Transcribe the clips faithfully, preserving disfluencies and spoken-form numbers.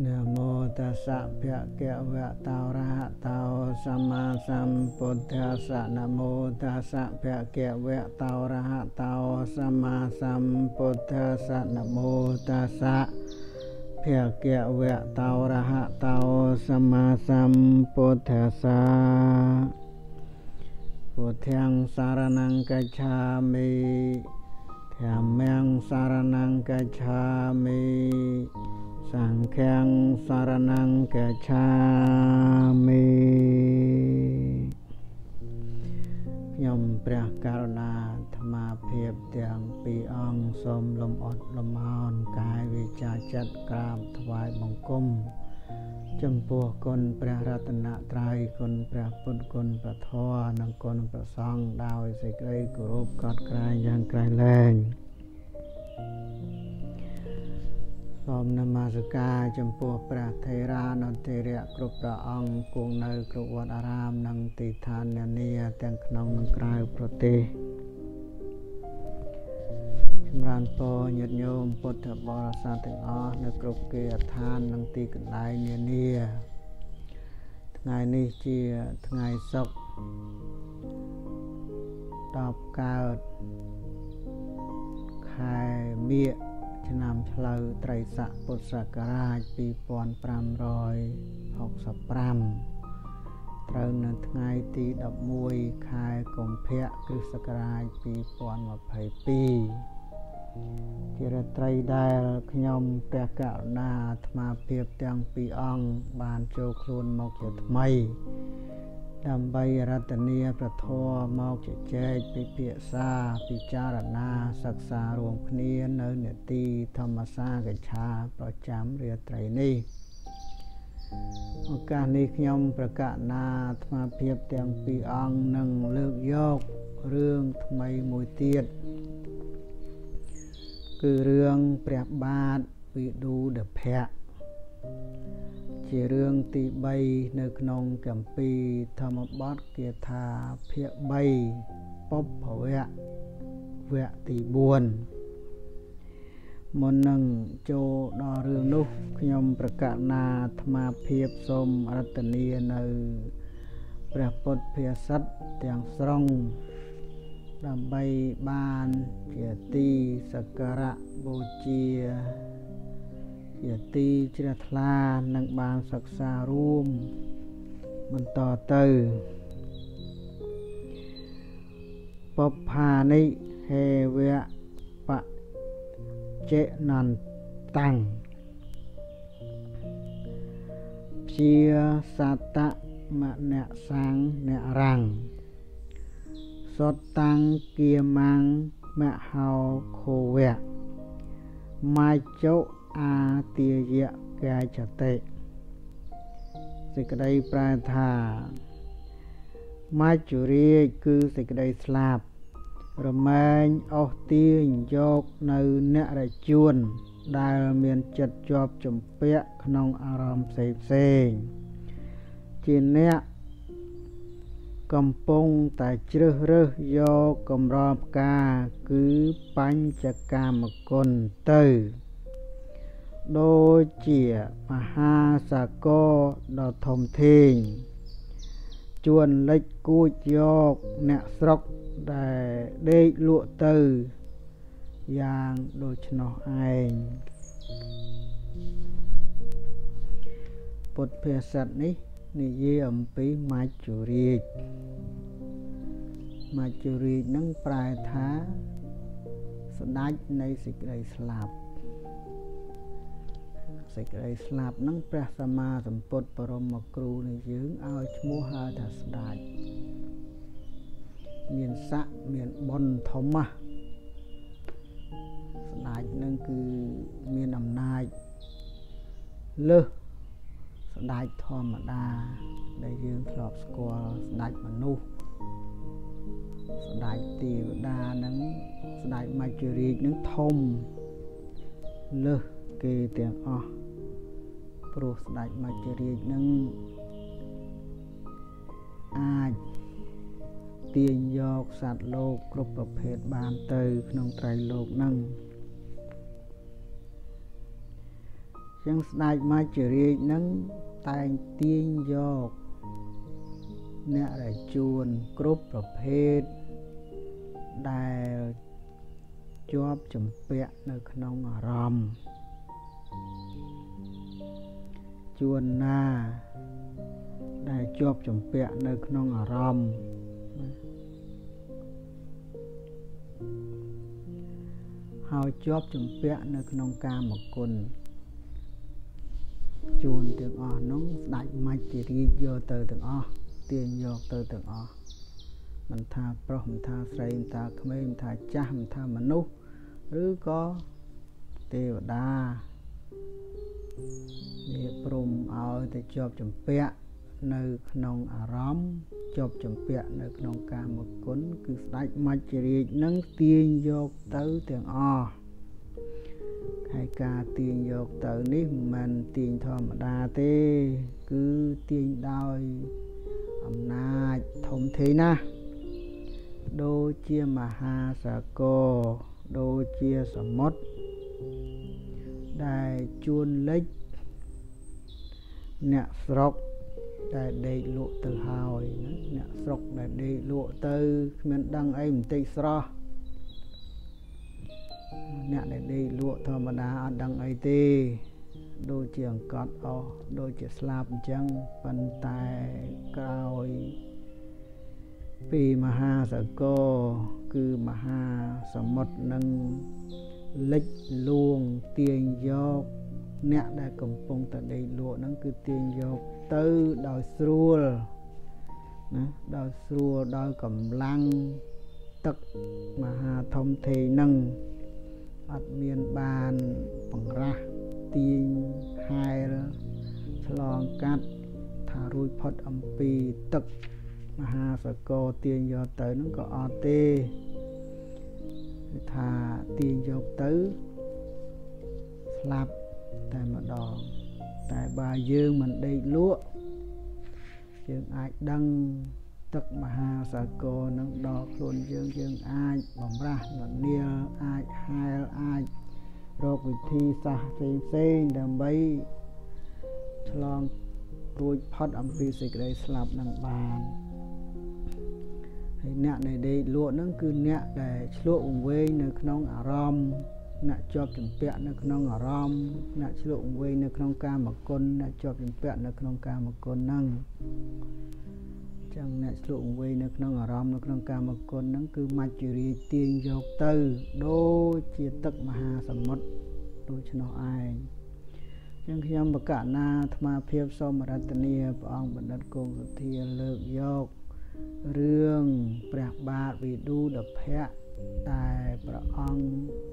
นะโมตัสสะภะคะวะโตอะระหะโตสัมมาสัมพุทธัสสะนะโมตัสสะภะคะวะโตอะระหะโตสัมมาสัมพุทธัสสะนะโมตัสสะภะคะวะโตอะระหะโตสัมมาสัมพุทธัสสะพุทธังสารนังกัจฉามิธัมมังสารนังกัจฉามิสังฆังสารนังกัจฉามิខ្ញុំព្រះករុណាអាត្មាភាពទាំងពីរអង្គសូមលំអត់លំអោនកាយវាចាចិត្តក្រាបថ្វាយបង្គំចំពោះគុណព្រះរតនត្រ័យគុណព្រះពុទ្ធគុណព្រះធម៌និងគុណព្រះសង្ឃដោយសេចក្តីគោរពកោតក្រែងយ៉ាងក្រៃលែងសូមនមស្ការចំពោះព្រះថេរានុថេរៈគ្រប់ព្រះអង្គគង់នៅគ្រប់វត្តអារាមនិងទីឋាននានាទាំងក្នុងនិងក្រៅប្រទេសចម្រើនពរញាតិញោមពុទ្ធបរិស័ទទាំងអស់នៅគ្រប់គេដ្ឋាននិងទីកន្លែងនានាថ្ងៃនេះជាថ្ងៃសុក្រដប់កើតខែមិញឆ្នាំឆ្លូវត្រីស័កពុទ្ធសករាជពីរពាន់ប្រាំរយហកសិបប្រាំត្រូវនៅថ្ងៃទីដប់មួយខែកុម្ភៈគ្រិស្តសករាជពីរពាន់ម្ភៃពីរជារាត្រីដែលខ្ញុំព្រះករុណាអាត្មាភាពទាំងពីរអង្គបានចូលខ្លួនមកជាថ្មីដើម្បីរតនាព្រះធម៌មកជជែកពិភាក្សាពិចារណាសិក្សារួមគ្នានៅនេតិធម្មសាកច្ឆាប្រចាំរាត្រីនេះឱកាសនេះខ្ញុំព្រះករុណាអាត្មាភាពទាំងពីរអង្គនឹងលើកយករឿងថ្មីមួយទៀតគឺរឿងព្រះបាទវិឌូដភៈជារឿងទីបីនៅក្នុងគម្ពីរធម្មបទគាថាភាគបីពុព្ភវៈវគ្គទីបួនមុននឹងចូលដល់រឿងនោះខ្ញុំប្រកាសណាអាត្មាភាពសូមរតនានៅព្រះពុទ្ធភាសិតទាំងស្រុងដើម្បីបានជាទីសក្ការៈបូជាជាទីជ្រះថ្លានិងបានសិក្សារួមបន្តទៅបុប្ផានិហេវៈបច្ចេនន្តាំងព្យាសតមនសាំងនរាំងសតតាំងគៀមាំងមហោខោវៈមច្ចុអាទាយៈកាចតិសេចក្តីប្រែថាមច្ចុរាជគឺសេចក្តីស្លាប់រមែងអស់ទាញយកនៅអ្នករជួនដែលមានចិត្តជាប់ជំពាក់ក្នុងអារម្មណ៍ផ្សេងផ្សេងជាអ្នកកំពុងតែជ្រើសរើសយកកម្រផ្កាគឺបញ្ចកាមគុណទៅដូចជាមហាសាគរដ៏ធំធេងជួនលិចគួចយកអ្នកស្រុកដែលដេកលក់ទៅយ៉ាងដូច្នោះឯងពុទ្ធភាសិតនេះនិយាយអំពីមច្ចុរាជមច្ចុរាជនឹងប្រែថាស្ដេចនៃសេចក្តីស្លាប់សេចក្តីស្លាប់នឹងព្រះសម្មាសម្ពុទ្ធបរមគ្រូនៃយើងឲ្យឈ្មោះហៅថាស្ដេចមានស័ក្តិមានបុណ្យធំណាស់ស្ដេចនឹងគឺមានអំណាចលើសស្ដេចធម្មតាដែលយើងធ្លាប់ស្គាល់ស្ដេចមនុស្សស្ដេចទេវតានឹងស្ដេចមច្ចុរាជនឹងធំលើសគេទាំងអស់ព្រោះស្ដេចមច្ចុរាជនឹងអាចទាញយកសត្វលោកគ្រប់ប្រភេទបានទៅក្នុងត្រៃលោកនឹង ចចឹងស្ដេចមច្ចរាជនឹងតែងទាញយកអ្នកដែលជួនគ្រប់ប្រភេទដែលជាប់ជំពាក់នៅក្នុងអារម្មណ៍ជួនណាដែលជាប់ជំពាក់នៅក្នុងអារម្មណ៍ហើយជាប់ជំពាក់នៅក្នុងកាមគុណជួនទាំងអស់នោះស្ដេចមច្ចរាជយកទៅទាំងអស់ទាញយកទៅទាំងអស់មិនថាប្រុសមិនថាស្រីមិនថាក្មេងមិនថាចាស់មិនថាមនុស្សឬក៏ទេវតានេះព្រមឲ្យទៅជាប់ជំពាក់នៅក្នុងអារម្មណ៍ជាប់ជំពាក់នៅក្នុងកាមគុណគឺស្ដេចមច្ចរាជនឹងទាញយកទៅទាំងអស់ហើយការទាញយកទៅនេះមិនមែនទាញធម្មតាទេគឺទាញដោយអំណាចធំធេងណាស់ដូចជាមហាសាគរដូចជាសមុទ្រដែលជួនលិចអ្នកស្រុកដែលដេកលក់ទៅហើយណាអ្នកស្រុកដែលដេកលក់ទៅគ្មានដឹងអីបន្តិចស្រស់អ្នកដែលដេកលក់ធម្មតាអត់ដឹងអីទេដូចជាអង្កត់អស់ដូចជាស្លាប់អញ្ចឹងប៉ុន្តែក្រោយពីមហាសាគរគឺមហាសមុទ្រនឹងលិចលួងទាញយកអ្នកដែលកំពុងតែដេកលក់ហ្នឹងគឺទាញយកទៅដោយស្រួលណាដោយស្រួលដោយកម្លាំងទឹកមហាធំធេងហ្នឹងអត់មានបានបង្រាស់ទាញហែលឆ្លងកាត់ថារួចផុតអំពីទឹកមហាសាគរទាញយកទៅហ្នឹងក៏អត់ទេគឺថាទាញយកទៅស្លាប់តែម្ដងតែបើយើងមិនដេកលក់យើងអាចដឹងទឹកមហាសាគរនឹងដល់ខ្លួនយើងយើងអាចបំរាស់ននាលអាចហែលអាចរកវិធីសាស្ត្រផ្សេងៗដើម្បីឆ្លងរួចផុតអំពីសេចក្តីស្លាប់នឹងបានហើយអ្នកដែលដេកលក់ហ្នឹងគឺអ្នកដែលឆ្លក់វង្វេងនៅក្នុងអារម្មណ៍អ្នកជាប់ជំពាក់នៅក្នុងអារម្មណ៍អ្នកឆ្លក់វង្វេងនៅក្នុងកាមគុណអ្នកជាប់ជំពាក់នៅក្នុងកាមគុណហ្នឹងចឹងអ្នកឆ្លក់វង្វេងនៅក្នុងអារម្មណ៍នៅក្នុងកាមគុណហ្នឹងគឺមច្ចរាជទាញយកទៅដូចជាទឹកមហាសមុទ្រដូច្នោះឯងចឹងខ្ញុំបកណាអាត្មាភាពសូមរតនាព្រះអង្គបណ្ឌិតគង់សុធាលើកយករឿងព្រះបាទវិឌូដភៈដែលព្រះអង្គ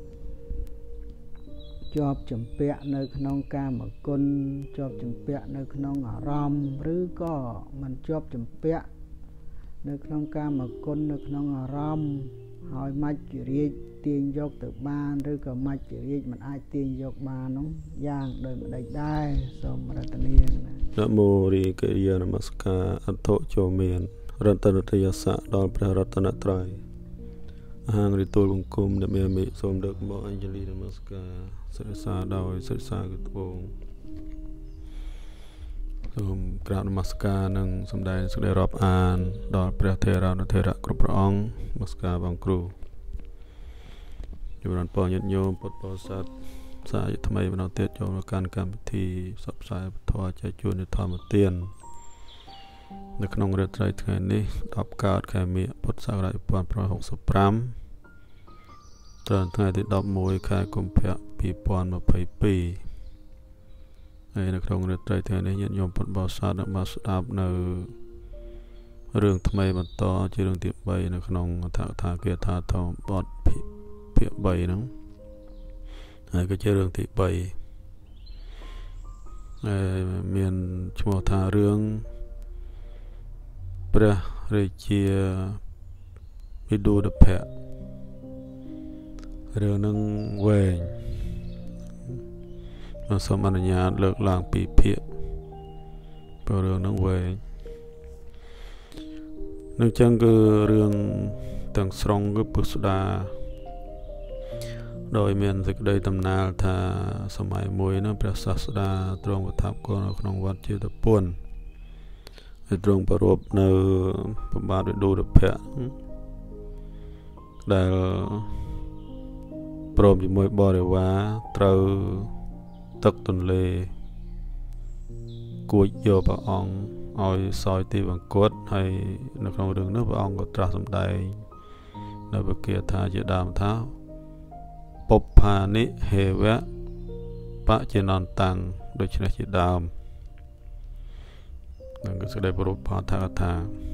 ជាប់ជំពាក់នៅក្នុងកាមគុណជាប់ជំពាក់នៅក្នុងអារម្មណ៍ឬក៏មិនជាប់ជំពាក់នៅក្នុងកាមគុណនៅក្នុងអារម្មណ៍ហើយមច្ចរាជទាញយកទៅបានឬក៏មច្ចរាជមិនអាចទាញយកបាននោះយ៉ាងដូចម្ដេចដែរសូមរតនានមោរីកិរិយានមស្ការអត្ថចូលមានរតនតយស័កដល់ព្រះរតនត្រ័យអហង្រិទូលបង្គំដែលមានមេសូមដឹកមកអញ្ជលីនមស្ការសិរសាដោយសិរសាគឺត្បូងសូមក្រាបនមស្ការនិងសម្ដែងសេចក្តីរាប់អានដល់ព្រះថេរានុថេរៈគ្រប់ព្រះអង្គនមស្ការបងគ្រូជំរាបពរញាតិញោមពុទ្ធបរិស័ទសាយថ្មីម្ដងទៀតចូលមកកាន់កម្មវិធីផ្សព្វផ្សាយពធចែកជូនធម្មទាននៅក្នុងរាត្រីថ្ងៃនេះដប់កើតខែមិញពុទ្ធសករាជmột nghìn không trăm sáu mươi lămត្រូវថ្ងៃទីដប់មួយខែកុម្ភៈពីរពាន់ម្ភៃពីរហើយនៅក្នុងរាត្រីថ្ងៃនេះញាតិញោមពុទ្ធបរិស័ទនឹងបានស្ដាប់នៅរឿងថ្មីបន្តជារឿងទីបីនៅក្នុងអត្ថកថាគាថាធម្មបទភាគបីហ្នឹងហើយក៏ជារឿងទីបីហើយមានឈ្មោះថារឿងព្រះរាជាវិឌូដភៈរឿងនឹងវែងសូមអនុញ្ញាតលើកឡើងពីភាគព្រោះរឿងនឹងវែងនឹងចឹងគឺរឿងទាំងស្រុងគឺពុស្ដាโดยមានសេចក្តីតំណាលថាសម័យមួយនោះព្រះសាស្តាទ្រង់ប្រทับគង់នៅក្នុងវត្តជាតពុនហើយទ្រង់ប្រពនៅព្រះបាទវិទូរភៈដែលព្រមជាមួយបរិវារត្រូវទឹកទន្លេគួចយកព្រះអង្គឲ្យសោយទីបង្គត់ហើយនៅក្នុងរឿងនោះព្រះអង្គក៏ត្រាស់សម្ដែងនៅវិគាថាជាដើមថាពុប្ផានិហេវៈបច្ចនន្តាំងដូច្នេះជាដើមនឹងសេចក្តីប្រពផាថាថា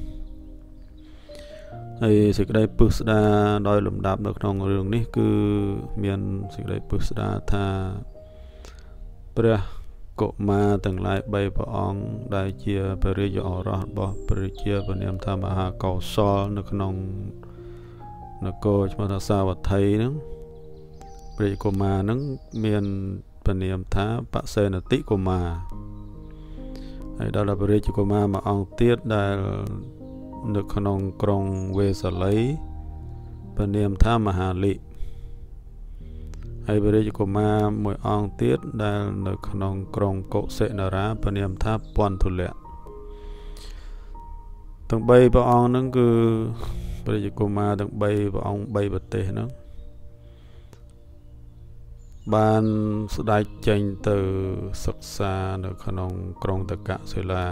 ហើយសេចក្តីពឹស្ដាដោយលំដាប់នៅក្នុងរឿងនេះគឺមានសេចក្តីពឹស្ដាថាព្រះកុមារទាំងឡាយបីព្រះអង្គដែលជាព្រះរាជឱរសរបស់ព្រះរាជាព្រះនាមថាមហាកោសលនៅក្នុងនគរឈ្មោះថាសាវត្ថីហ្នឹងព្រះកុមារហ្នឹងមានព្រះនាមថាបសេនតិកុមារហើយដល់ព្រះរាជកុមារមួយអង្គទៀតដែលនៅក្នុងក្រុងវេសាលីព្រះនាមថាមហាលិហើយព្រះរាជកុមារមួយអង្គទៀតដែលនៅក្នុងក្រុងកុសិនារាព្រះនាមថាពន្ធុលៈទាំងបីព្រះអង្គហ្នឹងគឺព្រះរាជកុមារទាំងបីព្រះអង្គបីប្រទេសហ្នឹងបានស្ដេចចេញទៅសិក្សានៅក្នុងក្រុងតកសិលា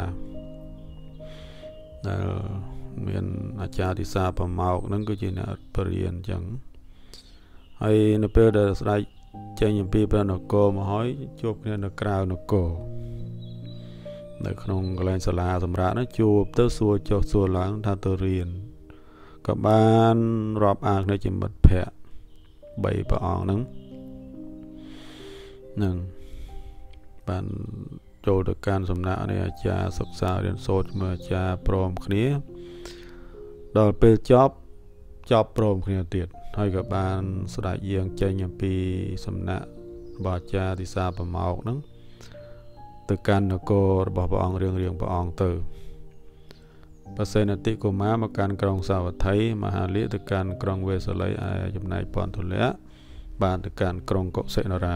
ដែលមានអាចារ្យទិសាប្រមោកហ្នឹងគឺជាអ្នកបរិញ្ញាអញ្ចឹងហើយនៅពេលដែលស្ដេចចេញអំពីព្រះនគរមកហើយជួបគ្នានៅក្រៅនគរនៅក្នុងកន្លែងសាលាសម្រាប់ហ្នឹងជួបទៅសួរចុះសួរឡើងថាទៅរៀនក៏បានរាប់អានគ្នាជាមិត្តភក្តិបីព្រះអង្គហ្នឹងនឹងបានចូលទៅកាន់សំណាក់នៃអាចារ្យសិក្សារៀនសូត្រជាមួយអាចារ្យព្រមគ្នាដល់ពេលចប់ចប់ព្រមគ្នាទៀតហើយក៏បានស្ដេចយាងចេញអំពីសំណាក់របស់អាចារ្យទិសាប្រមោកហ្នឹងទៅកាន់នគររបស់ព្រះអង្គរៀងរៀងព្រះអង្គទៅបសេនតិកុមារមកកាន់ក្រុងសាវត្ថីមហាលិទៅកាន់ក្រុងវេសាលីឯចំណែកពន្ធុលៈបានទៅកាន់ក្រុងកុសិនារា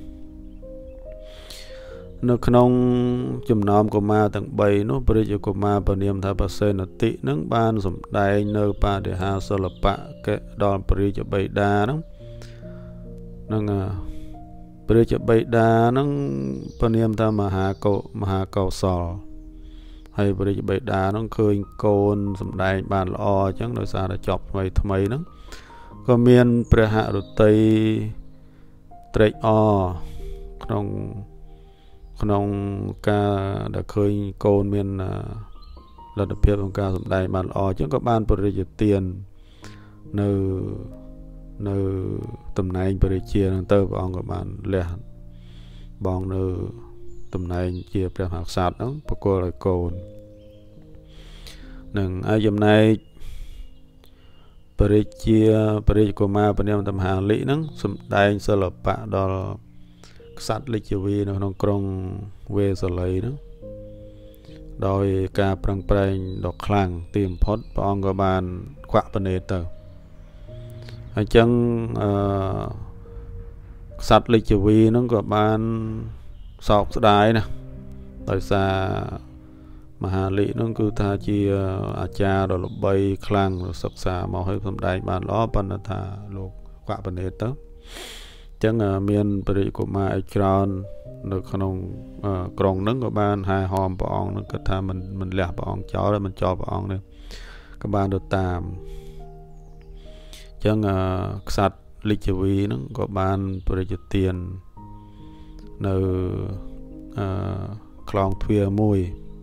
នៅក្នុងចំណោមកុមារទាំងបីនោះព្រះរាជកុមារព្រះនាមថាបសេនតិនឹងបានសម្ដែងនៅបដិហាសិល្បៈកដល់ព្រះរាជបិតាហ្នឹងនឹងព្រះរាជបិតាហ្នឹងព្រះនាមថាមហាកោមហាកោសលហើយព្រះរាជបិតាហ្នឹងឃើញកូនសម្ដែងបានល្អអញ្ចឹងដោយសារតែចប់ថ្មីថ្មីហ្នឹងក៏មានព្រះហឫទ័យត្រេកអរក្នុងក្នុងការដែលឃើញកូនមានលទ្ធភាពក្នុងការសម្ដែងបានល្អអញ្ចឹងក៏បានព្រះរាជទាននៅនៅតំណែងព្រះរាជាហ្នឹងទៅព្រះអង្គក៏បានលះបងនៅតំណែងជាព្រះមហាក្សត្រហ្នឹងប្រគល់ឲ្យកូននឹងឲ្យចំណែកព្រះរាជាព្រះរាជកុមារព្រះនាមថាមហាលិហ្នឹងសម្ដែងសិល្បៈដល់ក្សត្រលិជវីនៅក្នុងក្រុងវេសាលីហ្នឹងដោយការប្រឹងប្រែងដ៏ខ្លាំងទីបំផុតព្រះអង្គក៏បានខ្វាក់ប្រណេតទៅអញ្ចឹងអឺក្សត្រលិជវីហ្នឹងក៏បានសោកស្ដាយណាដោយសារមហាលិហ្នឹងគឺថាជាអាចារ្យដ៏ល្បីខ្លាំងសិក្សាមកឲ្យសម្ដែងបានល្អប៉ុន្តែថាលោកខ្វាក់ប្រណេតទៅចឹងមានព្រះរាជកុមារឯច្រើននៅក្នុងក្រុងហ្នឹងក៏បានហែហោមព្រះអង្គហ្នឹងគាត់ថាមិនមិនលះព្រះអង្គចោលហើយមិនចោលព្រះអង្គនេះក៏បានទៅតាមចឹងក្សត្រលិជវីហ្នឹងក៏បានព្រះរាជទាននៅអឺខ្លងទ្វារមួយ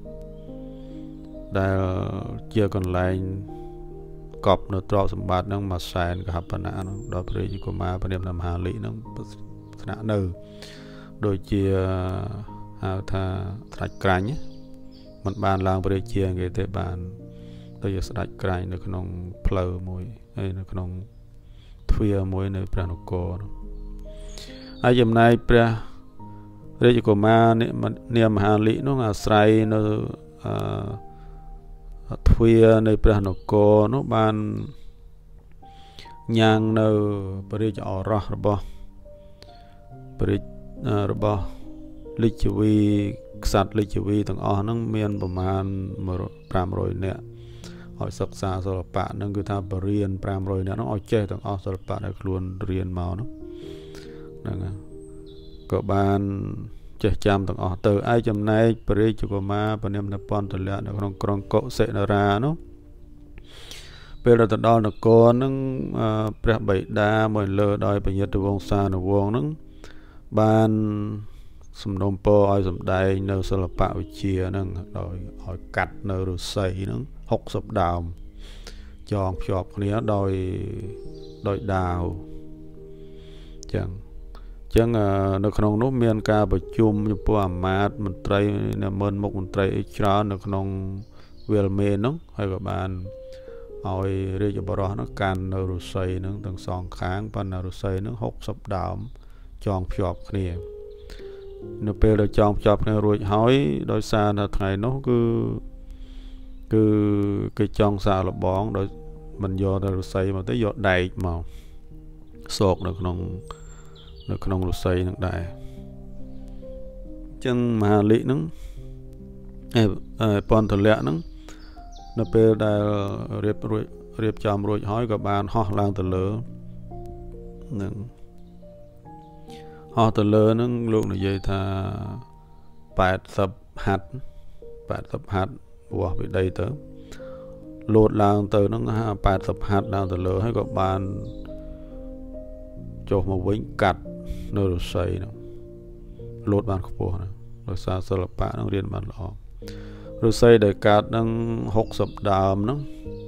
ដែលជាកន្លែងកប់នៅទ្រព្យសម្បត្តិហ្នឹងមួយសែនកហបណៈហ្នឹងដល់ព្រះរាជកុមារព្រះនាមថាមហាលិហ្នឹងស្នាក់នៅដូចជាហៅថាស្ដេចក្រាញ់មិនបានឡើងព្រះរាជាគេទេបានទៅជាស្ដេចក្រាញ់នៅក្នុងផ្លូវមួយហើយនៅក្នុងទ្វារមួយនៅព្រះនគរហើយចំណែកព្រះរាជកុមារនាមមហាលិនោះអាស្រ័យនៅអឺទ្វារនៃព្រះនគរនោះបាន nhang nơ beri cho rõ rồi beri rồi lịch vi sạt lịch vi từng ở nâng miềnประมาณ năm trăm nè hỏi sắc xa sơ bạ nâng cứ tha bờ riêng năm trăm nè nó ở chơi từng ở sơ bạ này luôn riêng màu nó nâng các bạn chơi chăm từng ở từ ai chấm này beri cho cô ma bên em là pon từ lẽ nó còn còn cọ sẽ nó ra nó bây giờ từ đó nó có nâng bẹt bảy đa mồi lơ đòi bây giờ từ vòng xa nó vòng nâng ban sum nôm po ai sum đai nơ sơ lập bạo chia nâng đòi hỏi cắt nơ rồi xây nâng hốc sập đào chọn chọp này đòi đòi đào chẳng chẳng nó không nốt miền ca bờ chum như po mát mình trai nè mơn một mình trai extra nó không về mê nó hay các bạn hỏi đi cho bảo nó can nơ rồi xây nâng từng song kháng pan nơ rồi xây nâng hốc sập đào chọn chọp này nó bây giờ chọn chọp này rồi hỏi đôi xa là ngày nó cứ cứ cái chọn xa là bón rồi mình vô rồi xây mà tới vô đầy màu sột được nông được nông rồi xây được đầy chân mà lý nó pon thử lẹ nó nó bây giờ riệp rồi riệp chọn rồi hỏi các bạn ho lang từ lửa họ từ lớn nó luôn là vậy tha bát sập hạt bát sập hạt buộc bị đầy tới lột lang từ nó bát sập hạt lang từ lớn hay các bạn cho một vĩnh cắt nơi rồi xây nó lột bàn khổ bộ này rồi xa sơ lập bát nó riêng bàn lọ rồi xây để cắt nó hốc sập đàm nó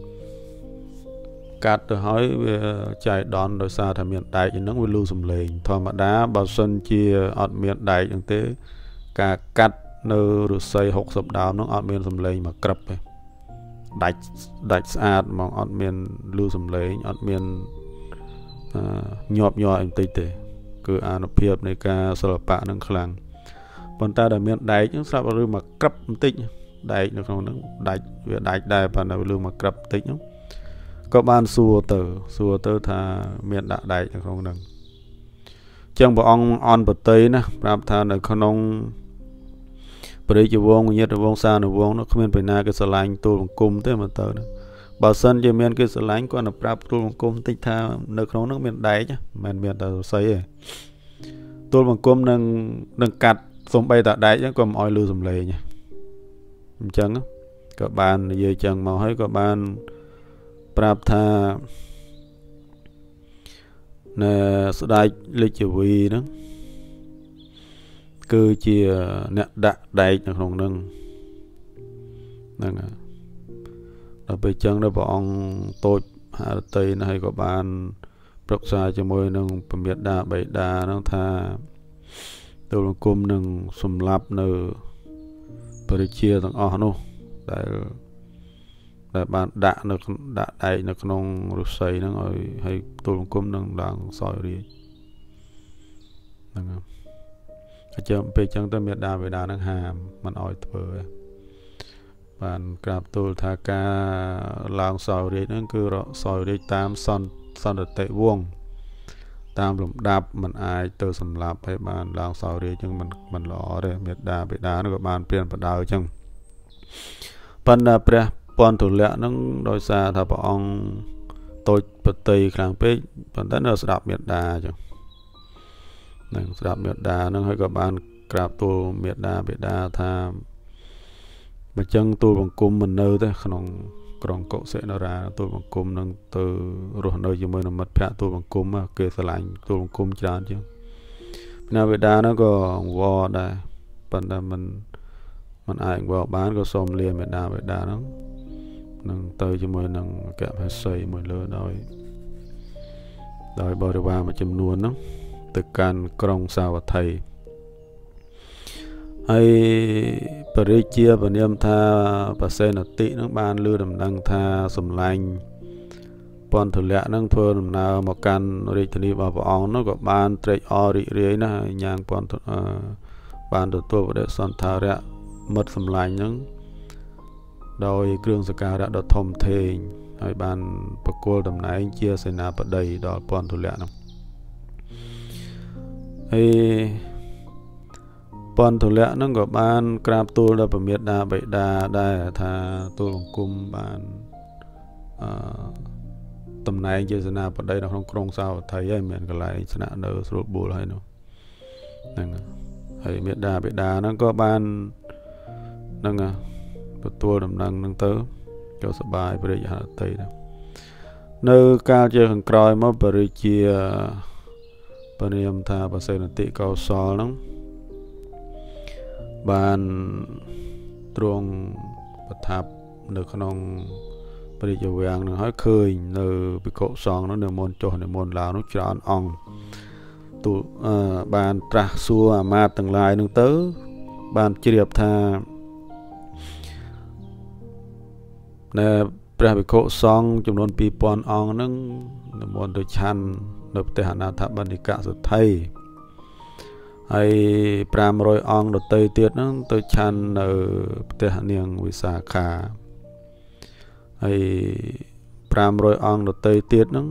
cắt từ hỏi chạy đón rồi xa thằng miền đại thì nó mới lưu sầm lên thôi mà đá bao xuân chia ở miền đại như thế cả cắt nơi rồi xây hộp sập đào nó ở miền sầm lên mà cập đại đại sát mà ở miền lưu sầm lên ở miền nhọp nhọ anh tây tề cứ ăn phiệp này cả sờ bạ nó khlang còn ta ở miền đại chúng sao lưu mà cập tích đại nó không nó đại đại đại và nó lưu mà cập tích nhá các bạn xua từ xua từ thà miền đại đại không đừng chẳng bộ ông on bờ tây nè làm thà ở con ông bờ đây chịu vong nhiệt vong xa nó vong nó không miền na cái sờ lạnh tôi bằng cung thế mà tờ nữa bảo sân cho miền cái sờ lạnh con là prap tôi bằng cung tích tha nơi không nước miền đại chứ miền miền tờ xây tôi bằng cung nâng nâng cắt xong bay tại đại chứ còn oi lưu dùm lề nha chẳng các bạn về chẳng màu thấy các bạn prap tha nè sự đại lịch vi đó cứ chia nè đại đại nó không nâng nâng à là bây chân đó bọn tôi hạ tây nó hay có bạn bậc xa cho môi nâng phẩm biệt đa bảy đa nó tha tôi là cung nâng xùm lạp nơ bởi chia thằng ọ nô đại đại bạn đã nó đã đại nó không được xây nó rồi hay tôi cũng cung nâng làng soi đi nâng à chấm pe chân tôi miệt đa về đa nâng hàm mình ỏi thở bạn gặp tôi tha ca làng soi đi nó cứ soi đi tam son son được tệ vuông tam lùm đạp mình ai từ sầm lạp hay bạn làng soi đi nhưng mình mình lọ đây miệt đa về đa nó các bạn pliên bắt đầu chăng phần là pre pon thủ lệ nó đôi xa thà bảo ông tôi bật tây kháng pe phần đất nó đạp miệt đa chứ này đạp miệt đa nó hay các bạn gặp tôi miệt đa miệt đa tha mà chân tôi bằng cung mình nơi thế không còn cậu sẽ nó ra tôi bằng cung nâng từ rồi nơi cho mình là mất phá tôi bằng cung mà kê xa lạnh tôi bằng cung chán chứ nào miệt đa nó có vò đây phần là mình mình ai vào bán có xôm liền miệt đa miệt đa nó nâng tới cho mình nâng kẹp hay xây mình lỡ đôi đôi bò đi vào mà châm nuôn nó từ can krong sao và thầy hay beri chia và niệm tha và sen là tị nó ban lưu đầm đăng tha sầm lành pon thử lẹ nâng thưa đầm nào một can rồi thì đi vào vòng nó có ban trade or đi đấy na nhang pon ban được tôi để son tha rẹ mất sầm lành nó đôi kêu saka đã được thom thề ហើយបានប្រគល់តំណែងជាសេនាបតីដល់ពន្ធទុលៈនោះហើយពន្ធទុលៈហ្នឹងក៏បានក្រាបទូលដល់ព្រះមេដាបិតាដែរថាទូលបង្គំបានអឺតំណែងជាសេនាបតីនៅក្នុងក្រុងសាវត្ថីហើយមានកន្លែងស្នាក់នៅស្រួលបួលហើយនោះហ្នឹងហើយមេដាបិតាហ្នឹងក៏បានហ្នឹងទទួលដំណឹងហ្នឹងទៅក៏សប្បាយព្រះរាជហឫទ័យដែរនៅកាលជាខាងក្រោយមកព្រះរាជាព្រះនាមថាបសេនតិកោសលហ្នឹងបានទ្រង់ប្រថាប់នៅក្នុងព្រះរាជវាំងនឹងហើយឃើញនៅភិក្ខុសង្ឃនោះនិមន្តចុះនិមន្តឡើងនោះច្រើនអង្គទូបានត្រាស់សួរអាមាត្យទាំងឡាយនឹងទៅបានជ្រាបថានៅព្រះភិក្ខុសង្ឃចំនួនពីរពាន់អង្គហ្នឹងនិមន្តទៅឆាន់នៅផ្ទះអនាថបណ្ឌិកសទ្ធិហើយប្រាំរយអង្គដទៃទៀតហ្នឹងទៅឆាន់នៅផ្ទះនាងវិសាខាហើយប្រាំរយអង្គដទៃទៀតហ្នឹង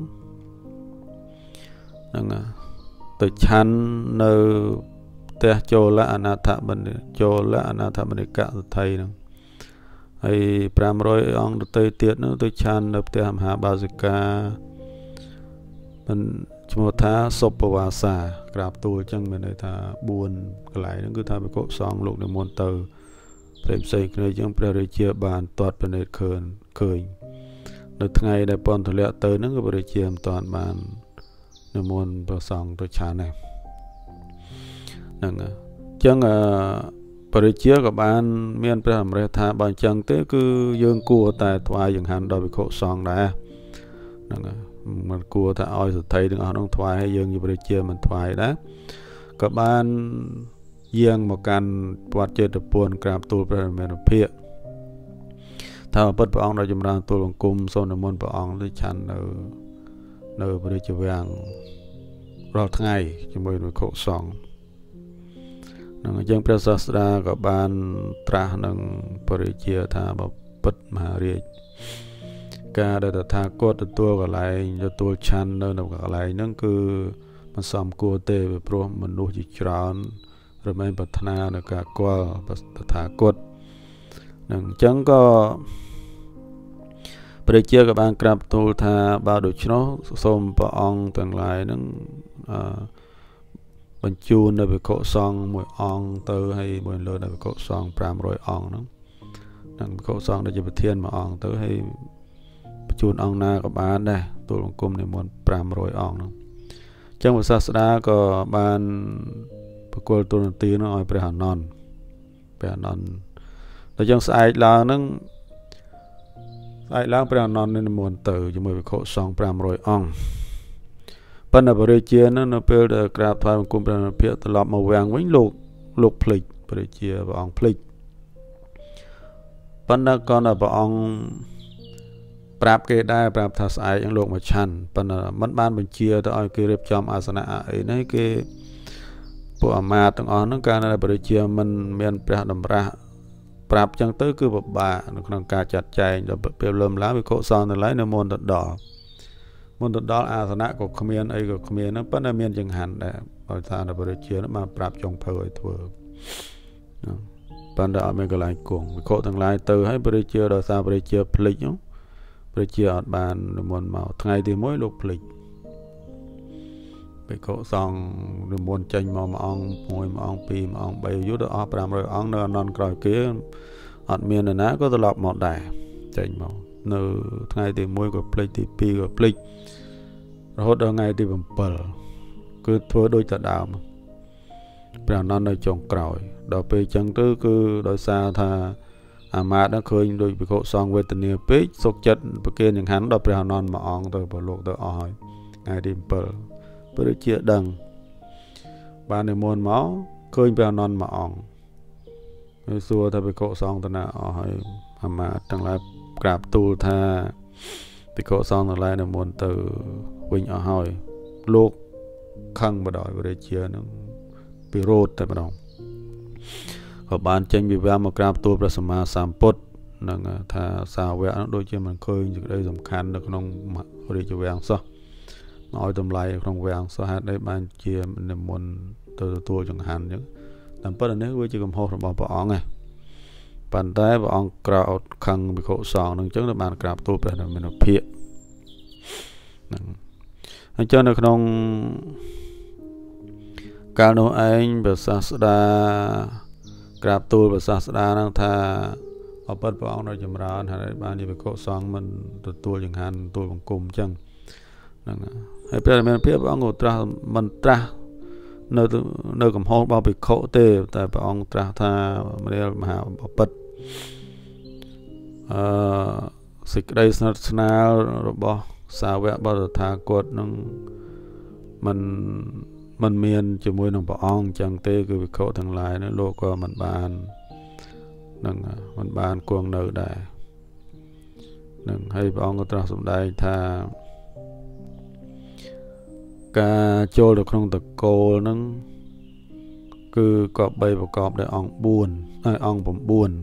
ហ្នឹងទៅឆាន់នៅផ្ទះចូលអនាថបណ្ឌិចូលអនាថបណ្ឌិកសទ្ធិហ្នឹងហើយប្រាំរយអង្គដទៃទៀតហ្នឹងទៅឆាន់នៅផ្ទះមហាបាសិកាមិនឈ្មោះថាសុបវាសាក្រាបទូលអញ្ចឹងមានន័យថាបួនកន្លែងហ្នឹងគឺថាភិក្ខុសង្ឃលោកនិមន្តទៅផ្សេងផ្សេងគ្នាអញ្ចឹងព្រះរាជាបានទាត់ពិនិត្យឃើញឃើញនៅថ្ងៃដែលពន្ធទុលៈទៅហ្នឹងក៏ព្រះរាជាមិនទាន់បាននិមន្តព្រះសង្ឃទៅឆាន់ដែរហ្នឹងអញ្ចឹងអឺព្រះរាជាក៏បានមានព្រះអំរិះថាបើអញ្ចឹងទេគឺយើងគួរតែថ្វាយចង្ហាន់ដល់ភិក្ខុសង្ឃដែរហ្នឹងហើយមិនគួរថាឲ្យសទ្ធិទាំងអស់នោះថ្វាយឲ្យយើងជាព្រះរាជាមិនថ្វាយដែរក៏បានយាងមកកាន់វត្តចេតពុនក្រាបទូលព្រះរាមាភិក្ខថាពុទ្ធព្រះអង្គដ៏ចម្រើនទូលបង្គំសូមនិមន្តព្រះអង្គទៅឆាន់នៅនៅព្រះរាជវាំងរាល់ថ្ងៃជាមួយនឹងភិក្ខុសង្ឃនឹងអញ្ចឹងព្រះសាស្តាក៏បានត្រាស់នឹងព្រះរាជាថាបពិតមហារាជការដែលតថាគតទទួលកន្លែងទទួលឆាន់នៅនៅកន្លែងហ្នឹងគឺមិនសមគួរទេព្រោះមនុស្សជាច្រើនរមែងប្រាថ្នានៅការគល់តថាគតនឹងអញ្ចឹងក៏ព្រះរាជាក៏បានក្រាបទូលថាបើដូច្នោះសូមព្រះអង្គទាំងឡាយហ្នឹងអឺបញ្ជូននៅភិក្ខុសង្ឃមួយអង្គទៅហើយមួយលើនៅភិក្ខុសង្ឃប្រាំរយអង្គហ្នឹងនឹងភិក្ខុសង្ឃដែលជាប្រធានមួយអង្គទៅហើយបញ្ជូនអង្គណាក៏បានដែរទូលបង្គំនិមន្តប្រាំរយអង្គហ្នឹងអញ្ចឹងព្រះសាស្តាក៏បានប្រគល់ទូលនទីនោះឲ្យព្រះអានន្ទព្រះអានន្ទដល់អញ្ចឹងស្អែកឡើងហ្នឹងស្អែកឡើងព្រះអានន្ទនិមន្តទៅជាមួយភិក្ខុសង្ឃប្រាំរយអង្គប៉ុន្តែព្រះរាជានៅពេលដែលក្រាបថ្វាយបង្គំព្រះរាមាភិក្ខត្រឡប់មកវាំងវិញលោកលោកភ្លេចព្រះរាជាព្រះអង្គភ្លេចប៉ុន្តែក៏នៅព្រះអង្គប្រាប់គេដែរប្រាប់ថាស្អែកនឹងលោកមកឆាន់ប៉ុន្តែមិនបានបញ្ជាទៅឲ្យគេរៀបចំអាសនៈអីនេះគេពួកអាមាត្យទាំងអស់ហ្នឹងកាលណាព្រះរាជាមិនមានព្រះតម្រាស់ប្រាប់ចឹងទៅគឺពិបាកនៅក្នុងការចាត់ចែងដល់ពេលលើមឡើងវិខុសង្ឃទាំងឡាយនៅមុនទៅដល់មុនទៅដល់អាសនៈក៏គ្មានអីក៏គ្មានហ្នឹងប៉ុន្តែមានចង្ហាន់ដែរដោយសារតែព្រះរាជាបានប្រាប់ចុងភៅឲ្យធ្វើប៉ុន្តែអត់មានកន្លែងគង់វិខុទាំងឡាយទៅហើយព្រះរាជាដោយសារព្រះរាជាភ្លេចហ្នឹងព្រះរាជាអត់បាននិមន្តមកថ្ងៃទីមួយលោកភ្លេចភិក្ខុសង្ឃនិមន្តចេញមកមួយអង្គមួយមួយអង្គពីរមួយអង្គបីយូរដល់អស់ប្រាំរយអង្គនៅអនន្តក្រោយគេអត់មាននរណាក៏ត្រឡប់មកដែរចេញមកនៅថ្ងៃទីមួយក៏ភ្លេចទីពីរក៏ភ្លេចរហូតដល់ថ្ងៃទីbảyគឺធ្វើដូចតែដើមព្រះអានន្ទនៅចុងក្រោយដល់ពេលអញ្ចឹងទៅគឺដោយសារថាអាមាត្យឃើញដូចភិក្ខុសង្ឃវេទនាពេកសុខចិត្តប្រគេនចង្ហាន់ដល់ព្រះអានន្ទមួយអង្គទៅប្រលោកទៅអស់ហើយថ្ងៃទីbảyព្រះរាជាដឹងបាននិមន្តមកឃើញព្រះអានន្ទមួយអង្គហើយសួរថាភិក្ខុសង្ឃទៅណាអស់ហើយអាមាត្យទាំងឡាយក្រាបទូលថាភិក្ខុសង្ឃទាំងឡាយនិមន្តទៅវិញអស់ហើយលោកខឹងបដ ாய் ព្រះរាជានឹងពិរោធតែម្ដងក៏បានចេញវិវាទមកក្រាបទូលព្រះសម្មាសម្ពុទ្ធ năng tha sao vẽ nó đôi chân mình khơi từ đây tầm khăn được không mà đi cho vàng sao nói tầm lại không vàng sao hát đấy ban chia mình muốn từ tua chẳng hạn chứ làm bất là nếu với chỉ cầm hộp bằng bỏ ong này bàn tay bỏ ong cào khăn bị khổ sòng nâng chứng là bàn cào tu về là mình nó phiệt anh cho nó không cao nô anh về sa đa cào tu về sa đa năng tha ở bất bỏ ong nó chầm ra hay ban đi bị khổ sòng mình từ tua chẳng hạn tu bằng cùng chăng hay bây giờ mình phiệt bỏ ong ngồi tra mình tra nơi nơi cầm hộp bao bị khổ tê tại bà ông trả tha mà mà bảo bật xịt đây national rồi bỏ sao vẽ bao giờ tha cột nông mình mình miền chỉ môi nông bảo ông chẳng tê cứ bị khổ thằng lại nó lô qua mình bàn nâng mình bàn cuồng nợ đại nâng hay bà ông trả xuống đây tha cả cho được không được cô nó cứ có bay vào cọp để ông buồn ai ông cũng buồn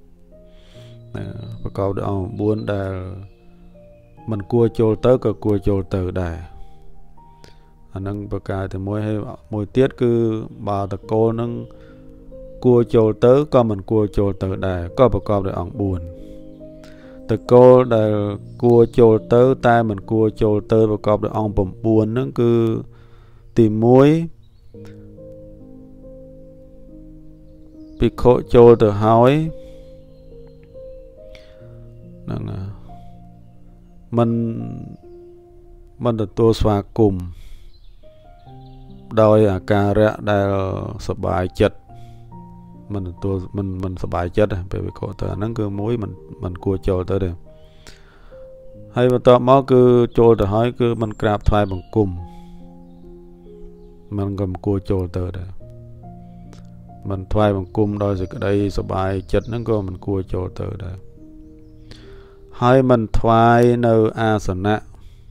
vào cọp để ông buồn để mình cua trôi tới cả cua trôi từ đây anh nâng bậc cài thì mỗi hay mỗi tiết cứ bà được cô nó cua trôi tới có mình cua trôi từ đây có vào cọp để ông buồn từ cô đã cua trôi tới tay mình cua trôi tới và cọp được ông bầm buồn nó cứ tìm muối bị khổ trôi từ hói mình mình được tua xóa cùng đôi à cà rẽ đã sập bài chật mình tôi mình mình sập bài chết bởi vì có tờ nó cứ muối mình mình cua trôi tới đây hay mà tao máu cứ trôi từ hỏi cứ mình cạp thoại bằng cùng mình cầm cua trôi tới đây mình thoại bằng cùng đôi rồi cái đây sập bài chết nó có mình cua trôi tới đây hay mình thoại nơi a sần nè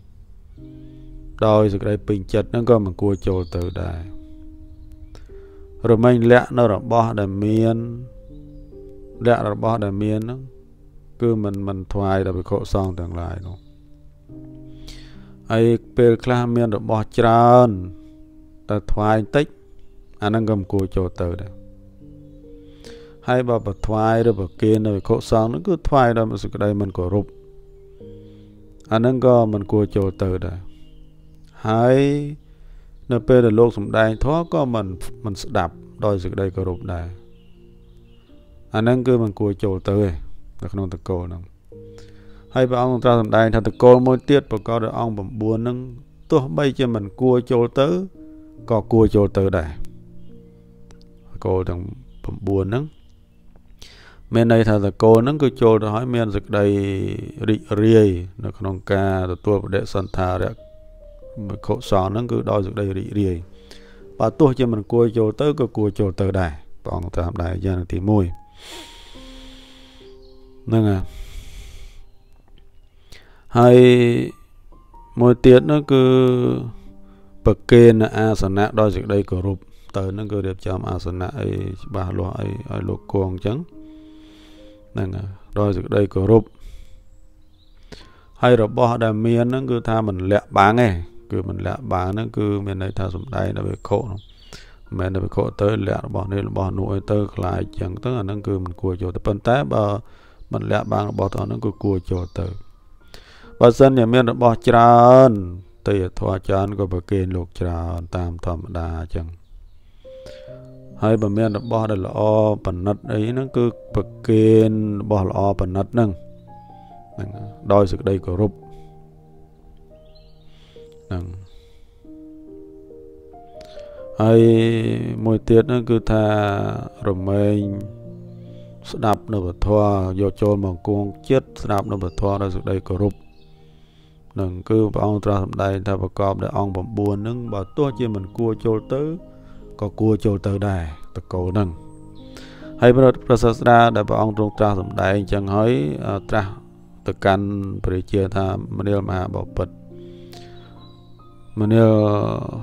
đôi rồi cái đây bình chết nó có mình cua trôi tới đây rồi mình lẽ nó là bỏ để miên lẽ là bỏ để miên nó cứ mình mình thoại đã bị khổ xong tương lai nó ai bề kla miên được bỏ trơn ta thoại tích anh đang cầm cua cho từ đây hay bà bà thoại rồi bà kia nó bị khổ xong nó cứ thoại đó mà sự đây mình cổ rụp anh đang có mình cua cho từ đây hay nó bề là lô sủng đai thoát có mình mình đạp đôi sự đây có rụp đây anh đang cứ mình cua trầu tới được không tự cô nè hay bà ông ra sủng đai thật tự cô mỗi tiết bà có được ông bẩm buồn nâng tôi bay cho mình cua trầu tới có cua trầu tới đây cô thằng bẩm buồn nâng bên đây thật là cô nâng cứ trầu hỏi men sự đây rị rì được không ca tôi để sân thà đấy khổ sò nó cứ đôi được đây rị rì và tôi cho mình cua trầu tới có cua trầu tới đây bọn ta làm đại gia thì môi nên à hay môi tiết nó cứ bậc kên a sần nạ đôi được đây có rụp tới nó cứ đẹp chấm a sần nạ ấy ba lô ấy ấy lô cuồng trắng nên à đôi được đây có rụp hay rồi bỏ đà miên nó cứ tha mình lẹ bán ấy cứ mình lẹ bán nó cứ mình đây tha sum đây nó bị khổ mình nó bị khổ tới lẹ bỏ nên bỏ nuôi tới lại chẳng tới là nó cứ mình cua cho tới bên té bờ mình lẹ bán bỏ tao nó cứ cua cho tới bà dân nhà miên nó bỏ tràn tây thoa tràn có bà kên lục tràn tam thầm đà chẳng hay bà miên nó bỏ đây là o bản nát ấy nó cứ bà kên bỏ là o bản nát nâng đôi sự đây có rụp hay môi tiết nó cứ tha rồi mình đạp nó bật thoa do trôn bằng cuồng chết đạp nó bật thoa đôi sự đây có rụp nâng cứ bà ông ra thầm đây tha bà cọp để ông bẩm buồn nâng bà tốt chứ mình cua trôi tới có cua trôi tới đây ta cầu nâng hay bà process ra để bà ông trong ra thầm đây chẳng hỏi ra từ căn bề chia tha mình mà bảo bật mình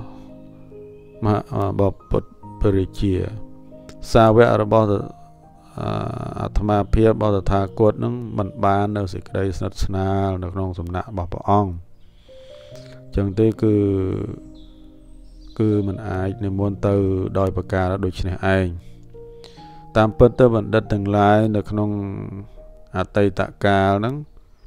mà bảo bật bề chia sao vậy là bao giờ អាត្មាភាពរបស់តថាគតនឹងមិនបាននៅសេចក្តីស្និទ្ធស្នាលនៅក្នុងសំណាក់របស់ព្រះអង្គចឹងទេគឺគឺមិនអាចនិមន្តទៅដោយប្រការដូចនេះឯងតាមពិតទៅបណ្ឌិតទាំងឡាយនៅក្នុងអតីតកាលហ្នឹង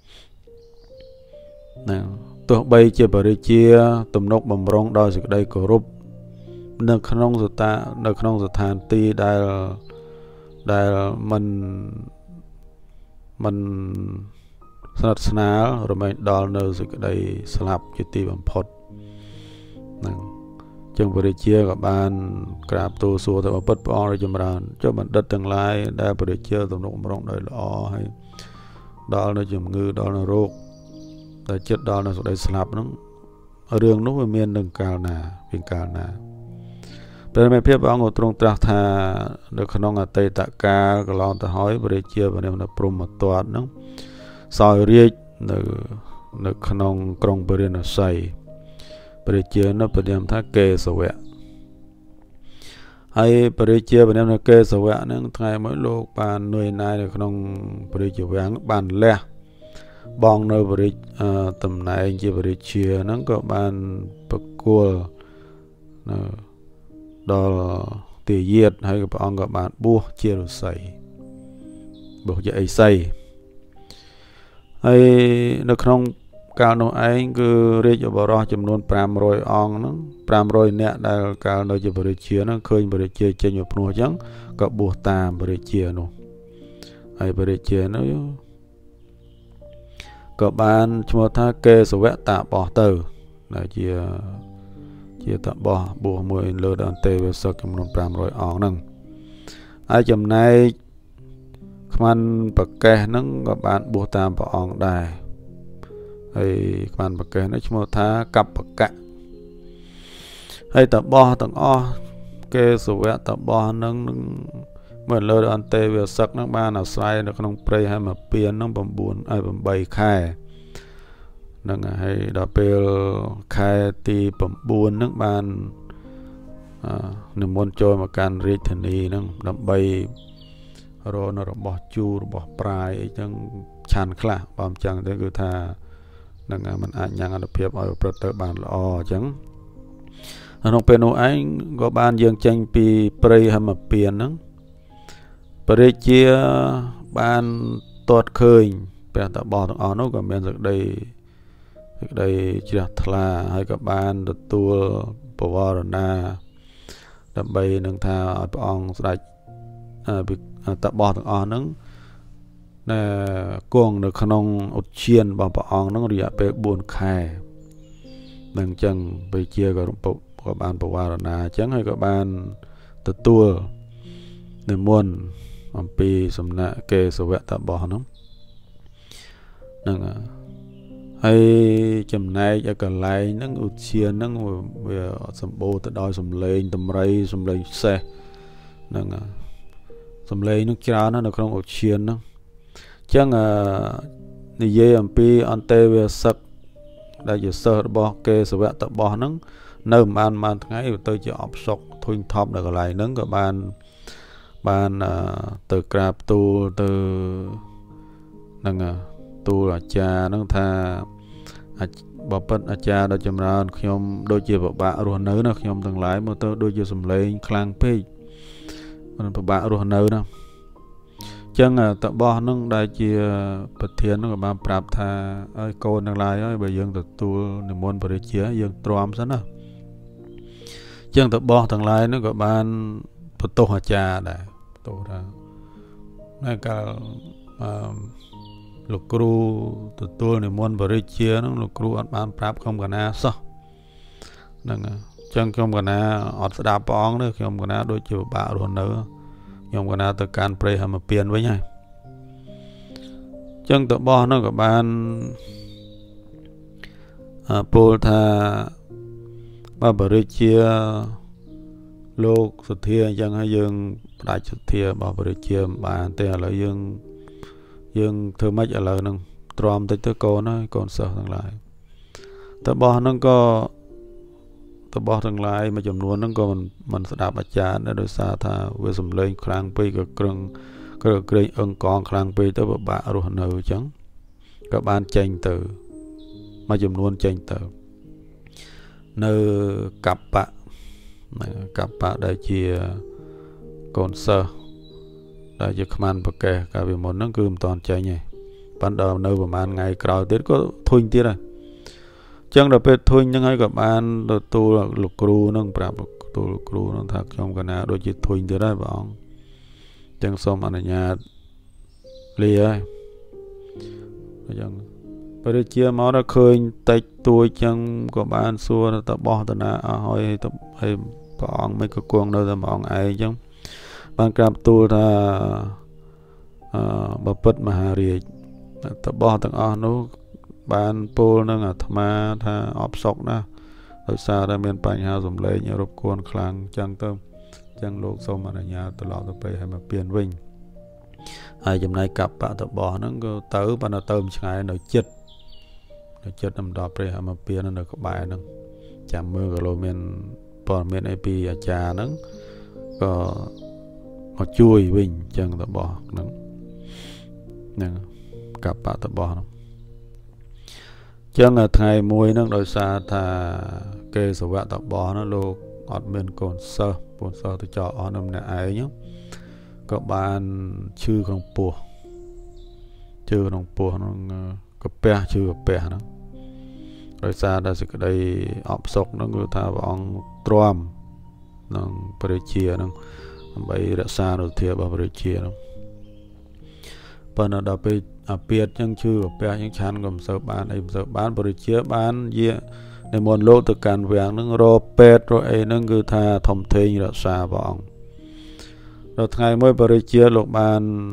ណាទោះបីជាបរិជាទំនុកបំរុងដោយសេចក្តីគោរពនៅក្នុងសតានៅក្នុងស្ថានទីដែលដែលមិនមិនស្និទ្ធស្នាលរមែងដល់នៅសេចក្តីស្លាប់ជាទីបំផុតហ្នឹងចឹងបរិជាក៏បានក្រាបទូលសួរទៅពិតព្រះអង្គរីចម្រើនចុះបណ្ឌិតទាំងឡាយដែលបរិជាទំនុកបំរុងដោយល្អហើយដល់នៅជំងឺដល់នៅរោគតែចិត្តដល់នៅសេចក្តីស្លាប់ហ្នឹងរឿងនោះវាមាននឹងកាលណាពីកាលណាព្រះមេភាពព្រះអង្គទ្រង់ត្រាស់ថានៅក្នុងអតីតកាលកន្លងទៅហើយបរិជាព្រះនៅព្រហ្មទត្តហ្នឹងសោយរាជនៅនៅក្នុងក្រុងពរិណស័យបរិជានៅព្រះនាមថាកេសវៈហើយបរិជាព្រះនាមថាកេសវៈហ្នឹងថ្ងៃមួយលោកបាននឿយណាយនៅក្នុងបរិជាវាំងបានលះបងនៅបរិជតំណែងជាបរិជាហ្នឹងក៏បានប្រគល់នៅដល់ទាយាទហើយព្រះអង្គក៏បានបួសជាឫស្សីបួសជាឥសីហើយនៅក្នុងកាលនោះឯងគឺរាជបរោះចំនួនប្រាំរយអង្គហ្នឹងប្រាំរយនាក់ដែលកាលនៅជាបរិជាហ្នឹងឃើញបរិជាចេញមកភ្នោះអញ្ចឹងក៏បួសតាមបរិជានោះហើយបរិជានោះក៏បានឈ្មោះថាកេសវៈតាបោះទៅដែលជាជាតាបោះបួសមួយលើដល់ទេវសកចំនួនប្រាំរយអង្គហ្នឹងហើយចំណែកខ្មាន់ប្រកេះហ្នឹងក៏បានបួសតាមព្រះអង្គដែរហើយខ្មាន់ប្រកេះនេះឈ្មោះថាកប្បកៈហើយតាបោះទាំងអស់កេសវៈតាបោះហ្នឹងមើលលើអន្តេវសឹកហ្នឹងបានអាស្រ័យនៅក្នុងព្រៃហេមពៀនហ្នឹង9ហើយ8ខែហ្នឹងហើយដល់ពេលខែទី9ហ្នឹងបាននិមន្តចូលមកកាន់រាជធានីហ្នឹងដើម្បីរករបស់ជូររបស់ប្រាយអីចឹងឆាន់ខ្លះបើមិនចឹងទៅគឺថាហ្នឹងมันអាចញ៉ាំងអនុភាពឲ្យប្រព្រឹត្តទៅបានល្អអញ្ចឹងក្នុងពេលនោះឯងក៏បានយើងចេញពីព្រៃហេមពៀនហ្នឹងបរិជាបានតតឃើញព្រះតាបោះទាំងអស់នោះក៏មានសេចក្តីសេចក្តីជ្រះថ្លាហើយក៏បានទទួលបវរណាដើម្បីនឹងថាឲ្យព្រះអង្គស្ដេចតាបោះទាំងអស់ហ្នឹងណែគង់នៅក្នុងឧទ្យានរបស់ព្រះអង្គហ្នឹងរយៈពេល4ខែនឹងអញ្ចឹងបរិជាក៏ក៏បានបវរណាអញ្ចឹងហើយក៏បានទទួលនិមន្តអំពីសំណាក់កេសវៈតាបោះហ្នឹងហ្នឹងហើយចំណែកឲ្យកន្លែងហ្នឹងឧទ្យានហ្នឹងវាសម្បូរទៅដោយសំឡេងតម្រៃសំឡេងសេះហ្នឹងសំឡេងហ្នឹងច្រើនណាស់នៅក្នុងឧទ្យានហ្នឹងអញ្ចឹងនិយាយអំពីអន្តេវសឹកដែលជាសិស្សរបស់កេសវៈតាបោះហ្នឹងនៅមិនបានបានថ្ងៃទៅជាអបសុកធុញថប់នៅកន្លែងហ្នឹងក៏បានបានទៅក្រាបទូលទៅនឹងទូលអាចារ្យហ្នឹងថាបបិទ្ធអាចារ្យដ៏ចម្រើនខ្ញុំដូចជាពិបាករស់នៅណាខ្ញុំទាំងឡាយមកទៅដូចជាសំឡេងខ្លាំងពេកមិនពិបាករស់នៅណាអញ្ចឹងតាបោះហ្នឹងដែលជាប្រធានហ្នឹងក៏បានប្រាប់ថាឲ្យកូនទាំងឡាយហើយបើយើងទទួលនិមន្តបរិជាយើងទ្រាំសិនណាអញ្ចឹងតាបោះទាំងឡាយហ្នឹងក៏បានបន្ទោសអាចារ្យដែរបន្ទោសថានៅកាលអឺលោកគ្រូទទួលនិមន្តបរិជាហ្នឹងលោកគ្រូអត់បានប្រាប់ខ្ញុំកណាសោះហ្នឹងអញ្ចឹងខ្ញុំកណាអត់ស្ដាប់ព្រះអង្គទេខ្ញុំកណាដូចជាពិបាករស់នៅខ្ញុំកណាទៅកាន់ព្រៃហេមពៀនវិញហើយអញ្ចឹងតបោះហ្នឹងក៏បានពោលថាបើបរិជាលោកសទ្ធាអញ្ចឹងហើយយើងផ្ដាច់សទ្ធារបស់បរិជាបានទេឥឡូវយើងយើងធ្វើម៉េចឥឡូវហ្នឹងទ្រាំតិចទៅកូនហើយកូនសិស្សទាំងឡាយតបោះហ្នឹងក៏តបោះទាំងឡាយមួយចំនួនហ្នឹងក៏មិនមិនស្ដាប់អាចារ្យដែរដោយសារថាវាសំឡេងខ្លាំងពេកក៏ក្រឹង cứ kêu ưng con khang pe tới bạ rồi nở chẳng các bạn tranh từ mà dùng luôn tranh từ nơi cặp bạn cặp bạn đại chia con sơ đại chia command bậc kè cả vì một nó cứ toàn chạy nhỉ ban đầu nơi mà ăn ngày cào tết có thôi tiết rồi chẳng là biết thôi nhưng hay các bạn tu là lục cừu nâng bạp tu lục cừu nâng thạc trong cái nào đôi chỉ thôi tiết đấy bọn chẳng xong anh ở nhà lì ấy chẳng bây giờ chia máu đã khơi tách tôi chẳng có bạn xua nó ta bỏ ta na hỏi ta hay bọn mấy cái cuồng đâu ta bọn ai chẳng bạn cầm tu ta bà bật mà hà rì ta bỏ ta ở nó bạn pol nó ngà thma tha ốp sọc na rồi xa ra miền Bắc ha dùng lấy nhà rụp cuồng khlang chẳng tâm chẳng lục xong mà nhà ta lọt ta bay hay mà biển vinh ai hôm nay cặp bạn ta bỏ nó tới bạn ta tôm ngày nó chết nó chết nằm đỏ bay hay mà biển nó có bài nó chạm mưa cái lô miền bọn miền ép ở trà nó có có chui vinh chẳng ta bỏ nó nè cặp bạn ta bỏ nó chẳng là ngày mùi nó đôi xa thà kê số vạn tập bó nó lô ọt bên cồn sơ cồn sơ tôi cho ọ nằm nè ấy nhé các bạn chư con pùa chư con pùa nó cặp bè chư cặp bè nó đôi xa đã sẽ cái đây ọp sọc nó người ta bọn tròm nó bề chia nó bây đã xa rồi thiệp vào bề chia nó phần ở đó bây à biệt nhưng chưa bé những chán gồm sợ bán em sợ bán bồi chia bán gì để muốn lô từ càn vàng nó rô pet rồi ấy nó cứ tha thông tin là xa vọng rồi ngày mới bồi chia lục bán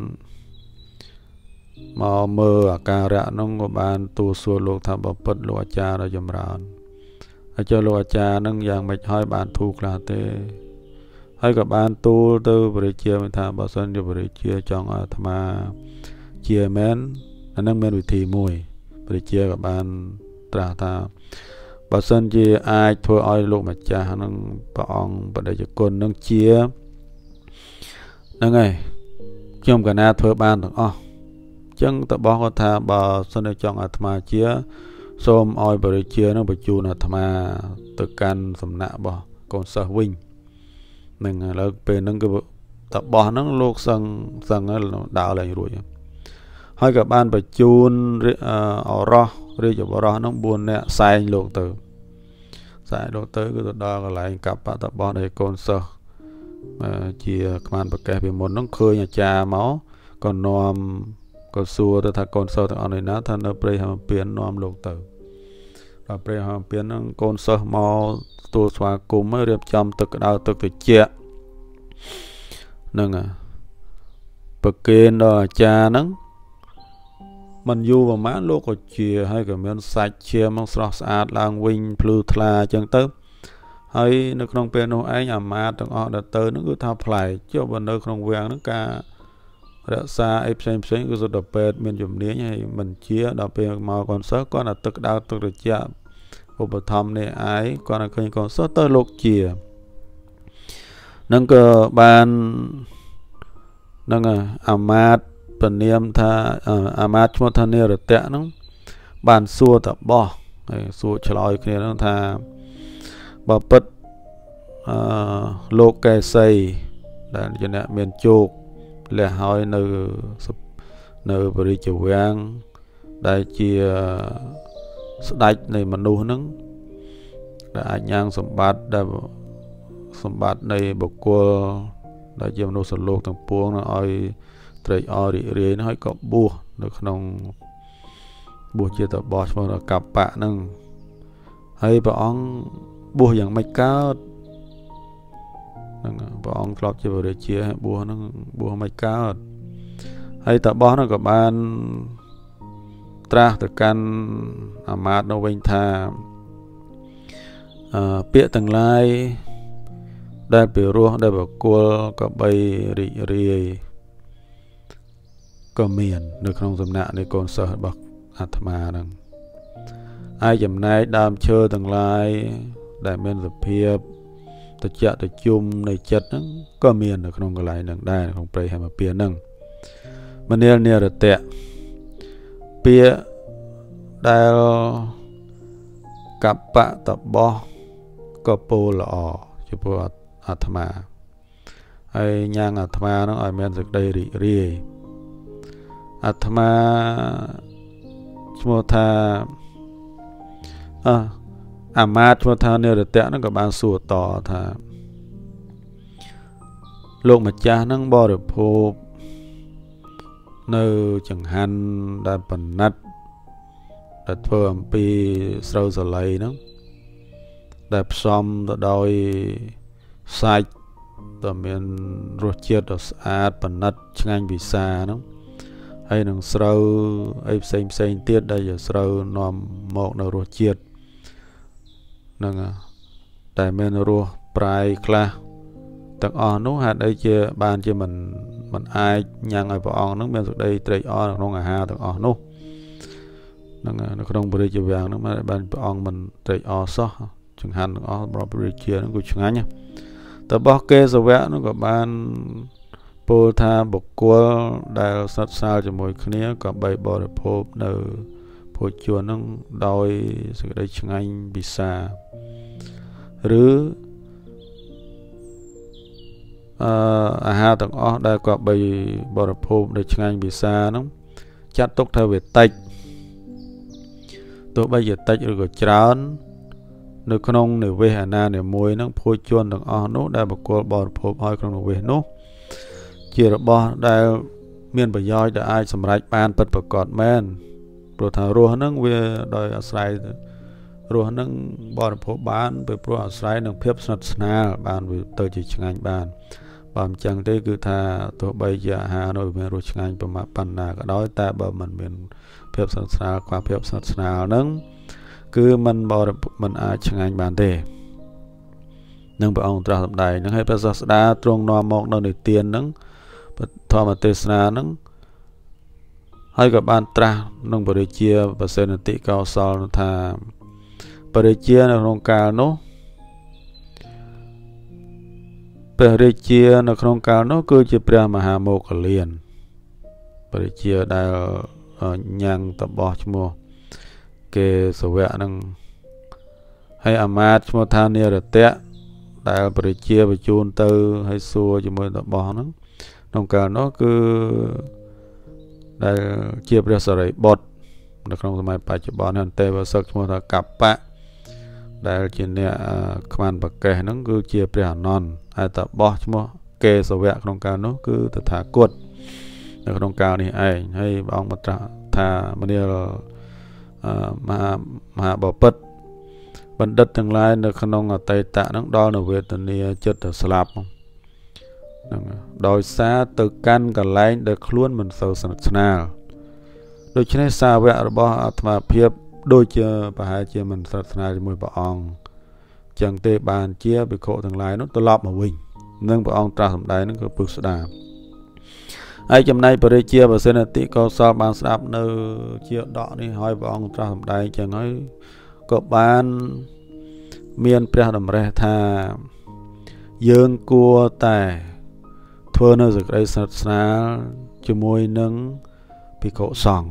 mà mơ à cà rạ nó có bán tu sửa lục tham bảo bật lục cha rồi dùm ra ở cho lục cha nó dạng mạch hai bán thuộc là thế hay cả bán tu từ bồi chia mình tham bảo sân cho bồi chia trong ở tham chia men anh em men vị thị mùi để chia các bạn trả ta bà sân chia ai thôi ai lúc mà cha nó bọn bà để cho con nó chia nó ngày trong cái na thôi ban được oh chẳng ta bỏ có tha bà sân để chọn à thà chia xôm oi bà để chia nó bà chu là thà từ can sầm nạ bỏ còn sợ win mình là về nó cái ta bỏ nó lúc sân sân nó đảo lại rồi hai các bạn phải chun ở ro rồi cho ro nó buồn nè sai lột từ sai lột tới cái đó là lại cặp bạn tập bỏ đây con sơ chia các bạn phải kẹp về một nó khơi nhà trà máu còn nòm còn xua tôi thà con sơ thằng này nó thằng nó pre ham biến nòm lột từ và pre ham biến nó con sơ máu tua xóa cùng mới đẹp chăm từ cái đào từ cái chia nâng à bậc kên đó cha nắng mình du vào má lô của chia hay cả miếng sạch chia mong sọt sạch lang wing blue thla chẳng tới hay nó không bên nó ấy nhà má trong họ đã tới nó cứ thao phải cho bên nơi không vàng nó cả đã xa ép xem xem cứ rồi đập bệt miền dùm nế hay mình chia đập bệt màu còn sót con là tức đau tức được chạm một bậc thầm này ấy con là khơi còn sót tới lục chia nâng cờ ban nâng à amat phần niệm tha amat cho thân này rồi tệ nó bàn xua tập bỏ xua trả lời kia nó tha bảo bật lô kè xây là cho nên miền chuột là hỏi nơi nơi bơi chiều vang đại chia đại này mà nuôi nó đã nhang sầm bát đã sầm bát này bọc qua đại chia nuôi sầm lô thằng buông nó oi trời ơi đi đi nó hay có bùa nó không bùa chia tập bỏ cho nó cặp bạn nâng hay bọn bùa dạng mạch cao bọn club chia vào để chia bùa nó bùa mạch cao hay tập bỏ nó các bạn tra từ căn amat nó bên thà bịa tầng lai đây biểu ruộng đây bảo cua các bay rì rì có miền được không dùm nạ để con sợ bậc Atma đằng ai dùm nay đam chơi tầng lai đại miền dập hiệp tự chợ tự chung này chất có miền được không có lại đằng đai không play hay mà bia nâng มันเนี่ยเนี่ยระเตะเปียได้กับปะตับบอก็ปูหล่อจุปอัตมาไอ้ย่างอัตมาน้องไอ้แม่นสักได้รีเรียอัตมาชโมธาอ่ะอามาชโมธาเนี่ยระเตะนั่นกับบานสู่ต่อธาโลกมัจจานั่งบริโภคเนื้อจังหันได้ปนัดได้เพิ่มปีเสาสไลนั่งได้ซ้อมโดยใส่ตัวเมียนรสเจียดสะอาดปนัดช่างวิสานั่งให้หนังเสาไอ้เซ็งเซ็งเตี้ยได้จะเสานอมหมอกในรสเจียดนั่งแต่เมียนรัวปลายคลาตักอ่อนนู้หาได้เจอบานเจมันมันอายยังไอ้ปองนู้เป็นสุดได้เตะอ่อนน้องอาหาตักอ่อนนู้นั่งนักร้องบริจาคอย่างนู้มาบานปองมันเตะอ่อนซะจังหันตักอ่อนบริจาคนู้กูช่างเนี่ยแต่บอกเกสเวะนู้กับบานปูธาบกกัวได้สัตว์สาวจมูกขี้นี้กับใบบริโภคเนื้อโพจวนนู้โดยสุดได้ช่างบิสาหรืออาหารต่างอ้อได้กว่าใบบริโภคได้ช่างบิสาน้องจัดตกเทวติตัวใบเยติหรือก็จานในขนมในเวหนาในมวยน้องโพจวนต่างอ้อนู้ได้บกกัวบริโภคให้ขนมเวนู้เจียร์บอได้เมียนประยอยได้ไอสำหรับปานปัดประกอบแม่นโปรธารัวนั่งเวโดยอาศัยรัวนั่งบริโภคบ้านไปโปรอาศัยนั่งเพียบสนับสนาบ้านไปเตยจิตงานบ้านบางจังได้คือถ้าตัวใบยาหาโดยเมื่อรู้งานประมาณปันนาก็ได้แต่บ่มันเป็นเพียบสนับสนาความเพียบสนับสนานั้นคือมันบริมันอาจงานบ้านเตนั่งไปเอาตราสัมใดนั่งให้พระศาสดาตรงนอมอกนอนในเตียนนั่งทอมาเทศนานั่งให้กับบ้านตรานั่งบริเจียเปอร์เซ็นติเก้าสองทาบริเจียในโครงการโน้บริเจียในโครงการโน้คือจะเปรียมหาโมกเลียนบริเจียได้ยังตบบอชโมเกสเวะนั่งให้อามาชโมทานเนียร์เตะได้บริเจียไปจูนเตอให้ซัวจมูกตบบอนั่งโครงการโน้คือได้เจียเปรียสไรบดในโครงสมัยปัจจุบันนั้นเตวสักชโมทากับปะได้จีเนี่ยขมันปากแกนั่นคือเจียเปรียนอนไอ้ตบบอชโมเกสเวะโครงการโน้คือตถาคตในโครงการนี้ไอ้ให้บางมัตราธามันเนี่ยมามหาบพิตรบัณฑิตทั้งหลายในขนมไตตะนั่งดอในเวทนีจิตสลับโดยซาตึกกันกับไลน์เด็กล้วนมันเสาสนับสนาโดยใช้ซาเวะระบอาตมาเพียบโดยเจอปะหาเจมันสนับสนาจมวยปะองจังเตบานเจียไปโคทั้งหลายนั้นตลอดมาวิ่งนั่งปะองตราสำได้นั่นก็ปึกสดาไอ้จำในปริเจียเปอร์เซ็นติก็สอบบานสลับเนื้อเจียดอกนี่หอยปะองตราสำได้จังให้ก็บานเมียนเปรียดำเรธาเยืองกลัวแต่เพื่อเนื้อจากไอ้ศาสนาจมวยนึงพิโคสอง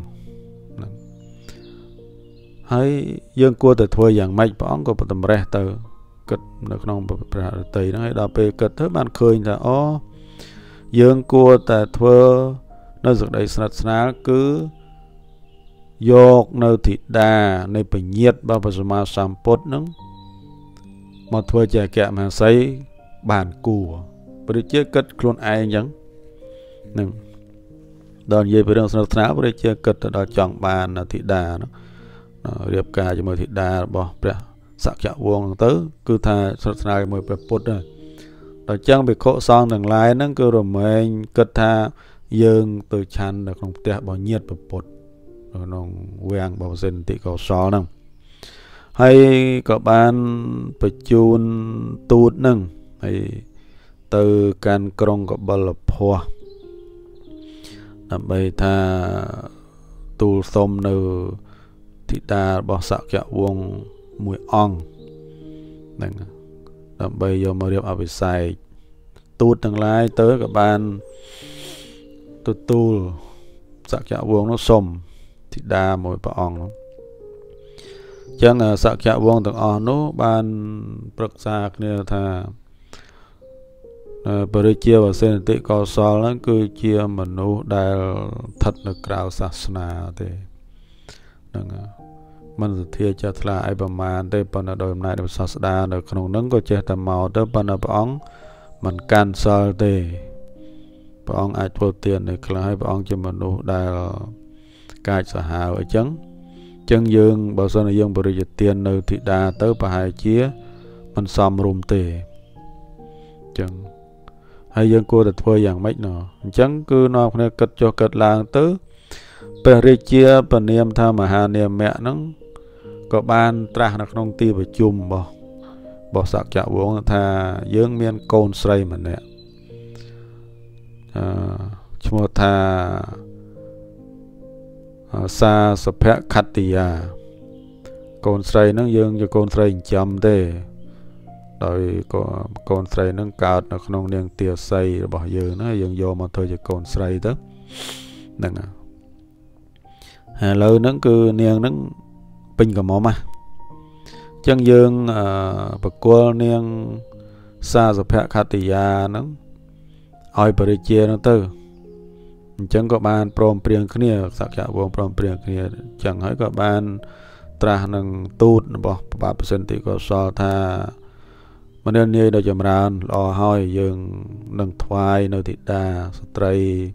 ให้ยังกลัวแต่ทัวอย่างไม่ป้องก็ปฐมแรกเตอเกิดนักน้องประหารตีนั่นให้ดาวไปเกิดเท่ามันเคยแต่อ๋อยังกลัวแต่ทัวเนื้อจากไอ้ศาสนาคือโยกเนื้อธิดาในปัญญาบาปสมาสามปดนั่งมาทัวแจกแกะมาใส่บานกูบริเจกิดคลุนไอยังหนึ่งตอนเย็นไปเรื่องศาสนาบริเจกิดตอนจังบานธิดาเนาะเรียบกายจะมือธิดาบอกเปล่าสักจะวงตื้อคือทาศาสนามือเปล่าปุดเลยตอนจังไปโคซองต่างหลายนั่นคือรวมเองกิดทาเยิงตัวชันแต่ของเตะบ่เงียบเปล่าปุดน้องเวียงบ่เซนติเกาซอนั่งให้กับบ้านไปจูนตูดนั่งให้từการกรงกับบลพัวนำไปท่าตูสมในทิดาบอสักจะวงมวยอ่องนั่นนำไปยมมาเรียบเอาไปใส่ตูดทั้งหลายเตอกับบ้านตูตูสักยะวงnó sôm thì đa mỗi bà ông chẳngสักยะวงtừng ông nó ban bậc xa kia tha bởi chia và sen tị cao so nó cứ chia mình nó đại thật là cao sát na thì mình thiê cho là ai bà man đây bà nó đôi này được sát đa được không nâng có che tầm màu đó bà nó bà ông mình can so thì bà ông ai thua tiền thì là hai bà ông cho mình nó đại cái xã hào ở chấn chân dương bảo sao này dương bởi dịch tiền nơi thị đa tới bà hai chia mình xóm rùm tề chân hay dân cô đặt thuê dạng mấy nọ chấn cứ nó này cất cho cất làng tứ bề rì chia bà niệm tha mà hà niệm mẹ nó có ban tra nó không ti và chùm bỏ bỏ sạc chạo uống tha dương miên côn sray mà nè chua tha sa sập hẹ khát tìa côn sray nó dương cho côn sray chấm thế rồi con sray nó cao nó không nên tiệt say bỏ giờ nó dần vô mà thôi cho con sray đó nè hà lơ nó cứ niên nó pin cả mỏ mà chân dương bậc cô niên xa sập hẹ khát tìa nó oi beri chia nó tư chẳng có ban prom prieng kia sạc dạ vuông prom prieng kia chẳng hỏi có ban tra năng tút bỏ ba percent thì có so tha mà nên như đâu chậm ràn lo hỏi dương nâng thoai nơi thị đa stray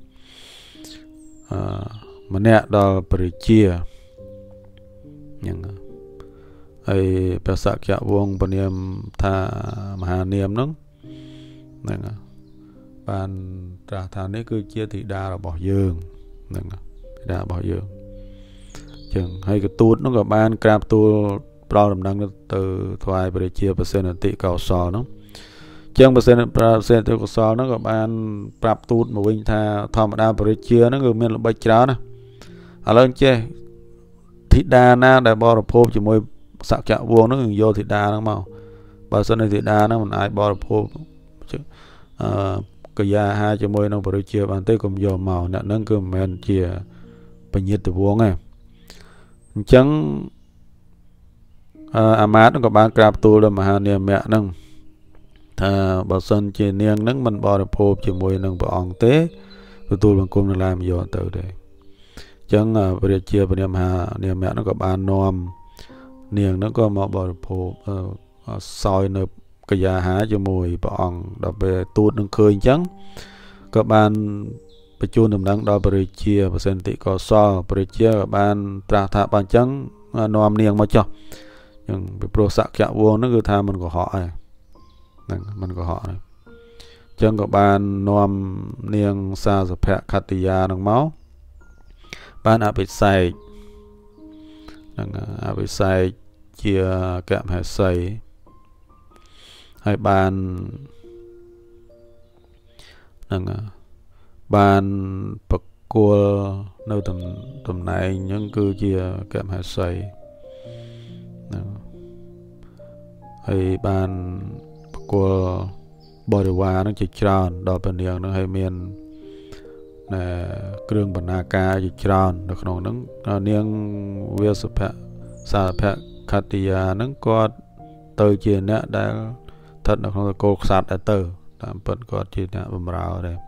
mà nè đó beri chia nhưng ai bác sạc dạ vuông bên em tha mà niệm nó nên ban trả thằng ấy cứ chia thị đa là bỏ dương thị đa bỏ dương chừng hay cái tuốt nó có ban crab tuốt bao đầm đăng từ thoại về chia percent là tỷ cầu sò nó chừng percent percent từ cầu sò nó có ban crab tuốt mà vinh tha thom đa về chia nó người miền là bạch cháo nè à lên che thị đa na để bỏ phô chỉ môi sạc chạo vuông nó người vô thị đa nó màu bao giờ này thị đa nó mình ai bỏ phô chứ cái da hai cho môi nó vừa chia bàn tay cùng dầu màu nè nâng cơ men chia bao nhiêu từ vuông này chẳng à mát nó có bán crab tu là mà hà niệm mẹ nâng thà bảo sân chia niên nâng mình bỏ được phô chỉ môi nâng bỏ ong tế rồi tu bằng cung làm dầu từ đây chẳng à vừa chia bên em hà niệm mẹ nó có bán nom niên nó có mà bỏ được phô soi nộp cái giá há cho mùi bọn đọc về tuốt nâng khơi chắn các bạn bà chú nằm đăng đó bà chia và sen tị có so bà chia các bạn trả thạ bàn chắn nòm niềng mà cho nhưng bị pro sạc chạ vuông nó cứ tha mình của họ này mình của họ này chân các bạn nòm niềng xa dập hẹ khát tì giá nâng máu bạn áp bị xài áp bị xài chia kẹm hẹ xài hay ban nâng ban bậc cua nơi tầm tầm này những cứ chia kèm hai xây hay ban bậc cua bò điều hòa nó chỉ tròn đỏ bên đường nó hay miền nè kêu bản na ca chỉ tròn được không nó nieng việt sập sa phe katia nó có từ chia nè đã thật là không có sạt đã từ tạm vẫn có chia nè bầm rào đây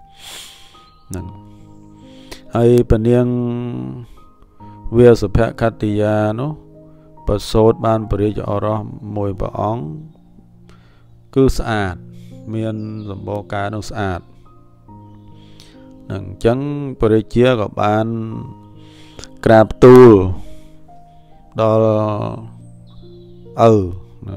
hay bên nieng việt sập katia nó bớt sốt ban beri cho ở môi bờ óng cứ sạch miền dòng bò cá nó sạch nâng chấn beri chia của ban crab tu đó ừ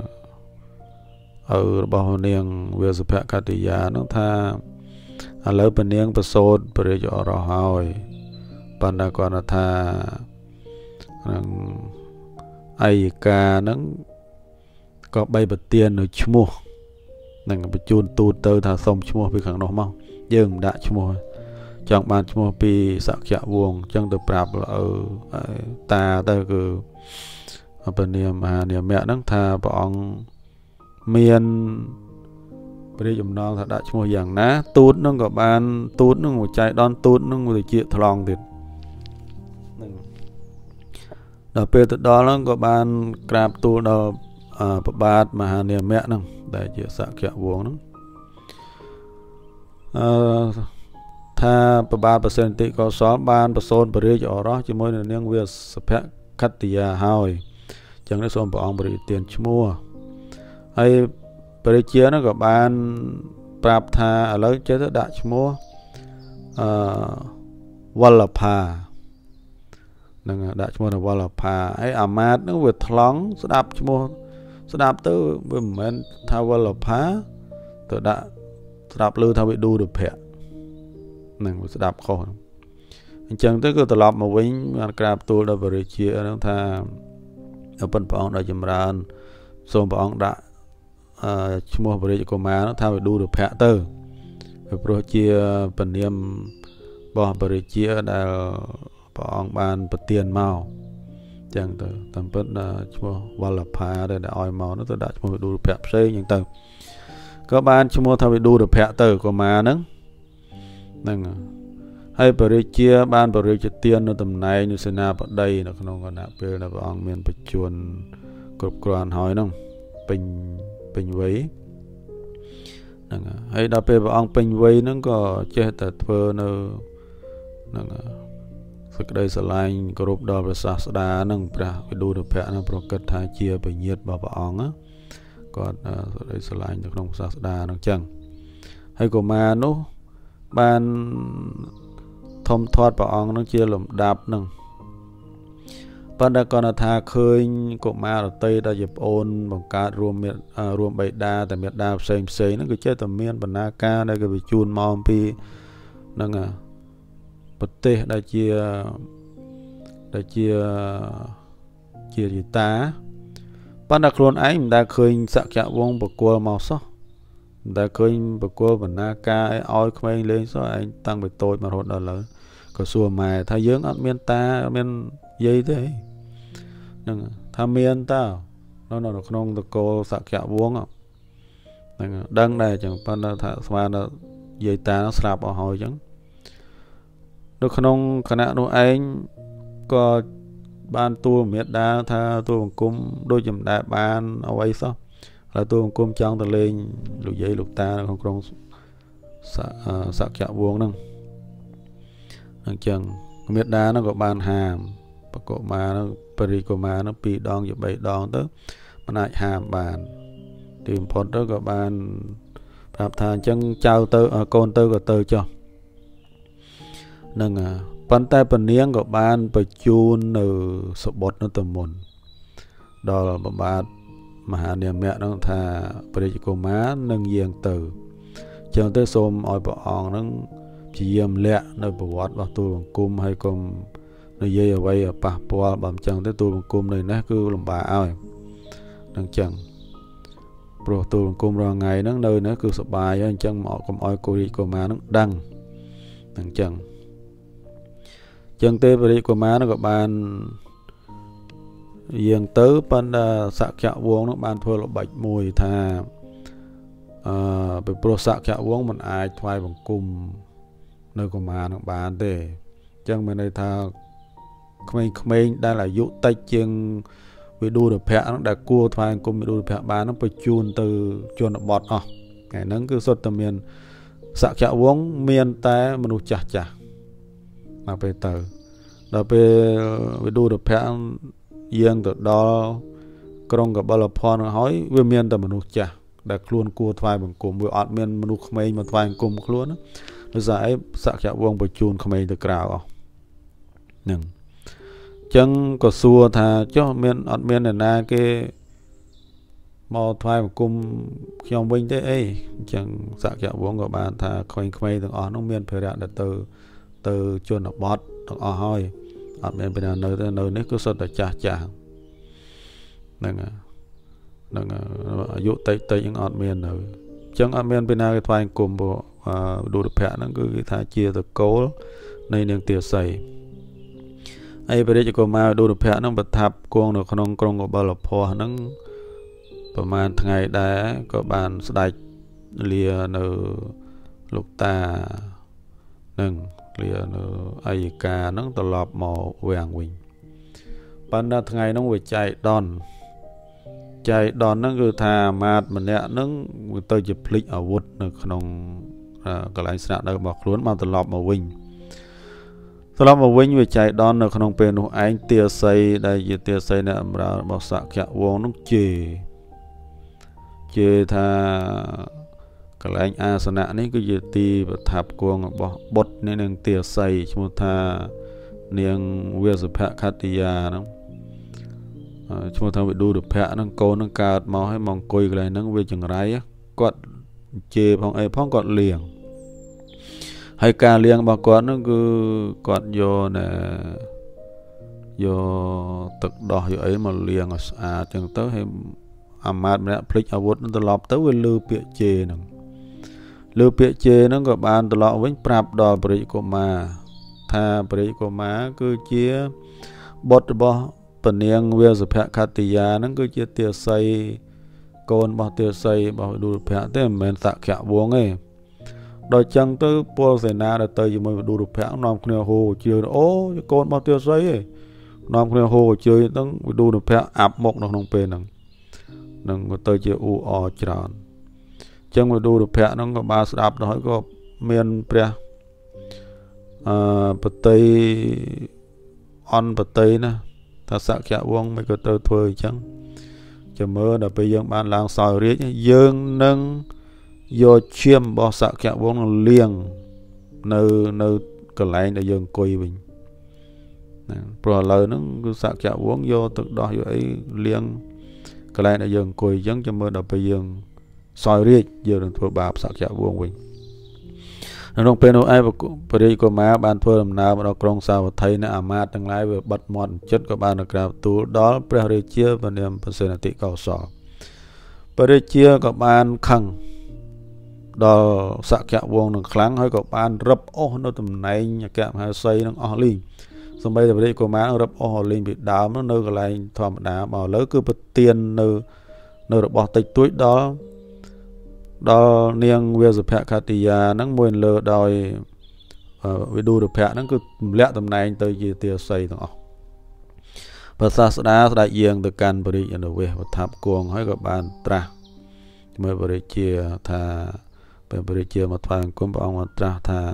ừ bao niềng về sự phép cát giá nó tha à lấy bên niềng bớt sốt beri cho ở hỏi ban đã còn là tha ai cả nó có bay bật tiền ở chmua nâng bị chun tu tơ thà xong chmua bị khẳng nó mau dừng đã chmua chẳng bàn chmua bị sạc chạ vuông chẳng được prap là ở ta ta cứ ở bên niềm mà niềm mẹ nó thà bọn miền bây giờ nó thật đã chmua dạng ná tút nó có bàn tút nó một chạy đón tút nó một chuyện thòng thì ដល់ពេលទៅដល់ហ្នឹងក៏បានក្រាបទូលដល់ព្រះបាទមហានាមៈហ្នឹងដែលជាសក្យវង្សហ្នឹងអឺថាព្រះបាទប្រសិទ្ធិកោសលបានប្រសូនបរិយាអរោះជាមួយនឹងនាងវាសភកតយាហើយអញ្ចឹងនេះសូមព្រះអង្គបរិយាទានឈ្មោះហើយបរិជាហ្នឹងក៏បានប្រាប់ថាឥឡូវចេះទៅដាក់ឈ្មោះអឺវលផានឹងដាក់ឈ្មោះវលផាហើយអាមាត្យហ្នឹងវាថ្លង់ស្ដាប់ឈ្មោះស្ដាប់ទៅវាមិនមែនថាវលផាទៅដាក់ស្ដាប់ឮថាវិឌូរភៈនឹងស្ដាប់ខុសអញ្ចឹងទៅគឺត្រឡប់មកវិញបានក្រាបទូលដល់បរិជាហ្នឹងថាអពុនព្រះអង្គដ៏ចម្រើនសូមព្រះអង្គដាក់ឈ្មោះបរិយាកុមារហ្នឹងថាវិឌូរភៈទៅព្រោះជាពនាមរបស់បរិជាដែលព្រះអង្គបានប្រទានមកអញ្ចឹងទៅតាមពិតឈ្មោះវលផាដែលឲ្យមកនោះទៅដាក់ឈ្មោះវិឌូរភៈផ្សេងអញ្ចឹងទៅក៏បានឈ្មោះថាវិឌូរភៈទៅកុមារហ្នឹងហ្នឹងហើយបរិជាបានបរិជាទាននៅតំណែងនៅសេនាបតីនៅក្នុងគណៈពេលដែលព្រះអង្គមានបច្ចុប្បន្នគ្រប់គ្រាន់ហើយហ្នឹងពេញពេញវ័យហ្នឹងហើយដល់ពេលព្រះអង្គពេញវ័យហ្នឹងក៏ចេះតែធ្វើនៅហ្នឹងសេចក្តីស្រឡាញ់គោរពដល់ព្រះសាស្តាហ្នឹងព្រះវិឌូរភៈហ្នឹងប្រកាសថាជាពញាតរបស់ព្រះអង្គណាគាត់សេចក្តីស្រឡាញ់នៅក្នុងសាស្តាហ្នឹងចឹងហើយកុមារនោះបានធំធាត់ព្រះអង្គនឹងជាលំដាប់នឹងប៉ុន្តែគាត់ថាឃើញកុមារដតីដែលជាប្អូនបង្កើតរួមរួមបិតាតែមេដាផ្សេងផ្សេងហ្នឹងគឺចេះតែមានបណ្ណាការដែលគេបញ្ជូនមកអំពីនឹងប្រទេសដែលជាដែលជាជាយតាប៉ុន្តែខ្លួនឯងមិនដែលឃើញសក្យវង្សបកគលមកសោះមិនដែលឃើញបកគលបណ្ណាការឲ្យក្មេងលេងសោះឯងតាំងពីតូចមករហូតដល់ឥឡូវក៏សួរម៉ែថាយើងអត់មានតាអត់មានយាយទេហ្នឹងថាមានតើនៅនៅក្នុងតកូលសក្យវង្សហ្នឹងដឹងដែរអញ្ចឹងប៉ុន្តែថាស្មានថាយាយតាស្លាប់អស់ហើយអញ្ចឹងនៅក្នុងគណៈនោះឯងក៏បានទូលមេដាថាទូលបង្គំដូចជាមិនដែលបានអ្វីសោះហើយទូលបង្គំចង់ទៅលេងលោកយាយលោកតានៅក្នុងក្រុងសក្យវង្សហ្នឹងអញ្ចឹងមេដាហ្នឹងក៏បានហាមបកុមារហ្នឹងបរិកុមារហ្នឹងពីរដងជាបីដងទៅមិនអាចហាមបានទីបំផុតទៅក៏បានប្រាប់ថាអញ្ចឹងចៅទៅកូនទៅក៏ទៅចុះនឹងប៉ុន្តែពនាងក៏បានបញ្ជូននៅសបុតនៅទៅមុនដល់បបាទមហានាមៈហ្នឹងថាបរិយាកុមារនឹងយាងទៅអញ្ចឹងទៅសូមឲ្យព្រះអង្គហ្នឹងព្យាយាមលាក់នៅប្រវត្តិរបស់ទូលបង្គំហើយកុំនិយាយអ្វីប៉ះពាល់បើមិនចឹងទៅទូលបង្គំនៅនេះគឺលំបាកឲ្យនឹងចឹងព្រោះទូលបង្គំរាល់ថ្ងៃហ្នឹងនៅនេះគឺសប្បាយហើយអញ្ចឹងមកកុំឲ្យកូរីកុមារហ្នឹងដឹងនឹងចឹងចឹងទេបរិយាកុមារហ្នឹងក៏បានយាងទៅប៉ុន្តែសក្យវង្សហ្នឹងបានធ្វើល្បិចមួយថាអឺពីព្រោះសក្យវង្សមិនអាចថ្វាយបង្គំនៅកុមារនឹងបានទេអញ្ចឹងមានន័យថាក្មេងៗដែលអាយុតិចជាងវិឌូរភៈហ្នឹងដែលគួរថ្វាយបង្គំវិឌូរភៈបានហ្នឹងបញ្ជូនទៅជនបទអស់ថ្ងៃហ្នឹងគឺសុទ្ធតែមានសក្យវង្សមានតែមនុស្សចាស់ចាស់មកពេលទៅដល់ពេលវិឌូរភៈយាងទៅដល់ក្រុងកបិលភណ្ឌហើយវាមានតែមនុស្សចាស់ដែលខ្លួនគួរថ្វាយបង្គំវាអត់មានមនុស្សក្មេងមកថ្វាយបង្គំខ្លួនណាដោយសារអីសក្យវង្សបញ្ជូនក្មេងទៅក្រៅអស់ហ្នឹងអញ្ចឹងក៏សួរថាចុះមានអត់មានអ្នកណាគេមកថ្វាយបង្គំខ្ញុំវិញទេអីអញ្ចឹងសក្យវង្សក៏បានថាក្មេងៗទាំងអស់នោះមានភារៈដែលទៅទៅជនបទទាំងអស់ហើយអត់មានពេលណានៅទេនៅនេះគឺសុទ្ធតែចាស់ចាស់ហ្នឹងហ្នឹងអាយុតិចតិចហ្នឹងអត់មាននៅអញ្ចឹងអត់មានពេលណាគេថ្វាយបង្គំព្រោះវិឌូរភៈហ្នឹងគឺគេថាជាតកូលនៃនាងទាសីហើយព្រះរាជកុមារវិឌូរភៈហ្នឹងប្រថាប់គង់នៅក្នុងក្រុងកបិលភ័ស្ត្រហ្នឹងប្រហែលថ្ងៃដែរក៏បានស្ដេចលានៅលោកតានឹងលានៅអយ្យការហ្នឹងត្រឡប់មកវាំងវិញ bản là ngày nó về chạy đòn chạy đòn nó cứ thà mát mà nè nó tôi chụp click ở vụt nó không cái lái xe nó bọc luôn mà từ lọp mà win từ lọp mà win về chạy đòn nó không bên nó anh tia xây đây giờ tia xây nè mà bảo sạc kẹo vốn nó chì chì thà cái lái a sân nè này cứ giờ ti và tháp cuồng bỏ bột nên nên tia xây chúng ta niềng về sự phá khát tia nó chúng ta phải đu được phá nó câu nó cạt màu hay mong coi cái này nó về chừng rái quạt chê phong ấy phong quạt liền hay ca liền bà quạt nó cứ quạt vô nè vô thực đỏ vô ấy mà liền à chừng tới hay amad mẹ flick avut nó lọp tới với lư bịa chê nè lư bịa chê nó có bàn từ lọ với prap đỏ bri của mà tha bri của má cứ chia bột bò phần nieng về sự phá khát tia nó cứ chia tia xây con bao tia xây bao đu phá thế mình tạ kẹo buông ấy đôi chân tới po sài na là tới mới đu phá nòng kia hồ chơi ô con bao tia xây ấy nòng kia hồ chơi nó đu phá áp một nó không bền nè nâng tới chơi u o tròn chân mà đu phá nó có ba đạp đó có miền pre à bờ tây on bờ tây nè ta sợ kẹo buông mấy cái tơ thôi chẳng cho mơ là bây giờ bạn làm sỏi riết dương nâng vô chiêm bỏ sợ kẹo buông liền nơi nơi cái lại để dương coi mình rồi lời nó cứ sợ kẹo buông vô tự đó vô ấy liền cái lại để dương coi chẳng cho mơ là bây giờ sỏi riết giờ đừng thua bạp sợ kẹo buông mình nó không bên ai và đi của má ban thua làm nào mà nó trong sao thấy nó amad tăng lái về bật mọt chất của bạn được làm tú đó pre chia và niềm personality cầu sò pre chia của bạn khăng đó sạ kẹo vuông nó kháng hay của bạn rập ô nó tầm này nhà kẹo hay xây nó o linh xong bây giờ đi của má nó rập ô linh bị đá nó nơi cái này thòm đá bảo lớn cứ bật tiền nơi nơi được bỏ tịch túi đó đó niềng về sự phá khát tia nó muốn lừa đòi về đu được phá nó cứ lẹ tầm này tới gì tia xây thằng và sa đã đại diện từ can bari ở về và tháp cuồng hỏi các bạn tra mới bari chia thà bari chia một vài con ông mà tra thà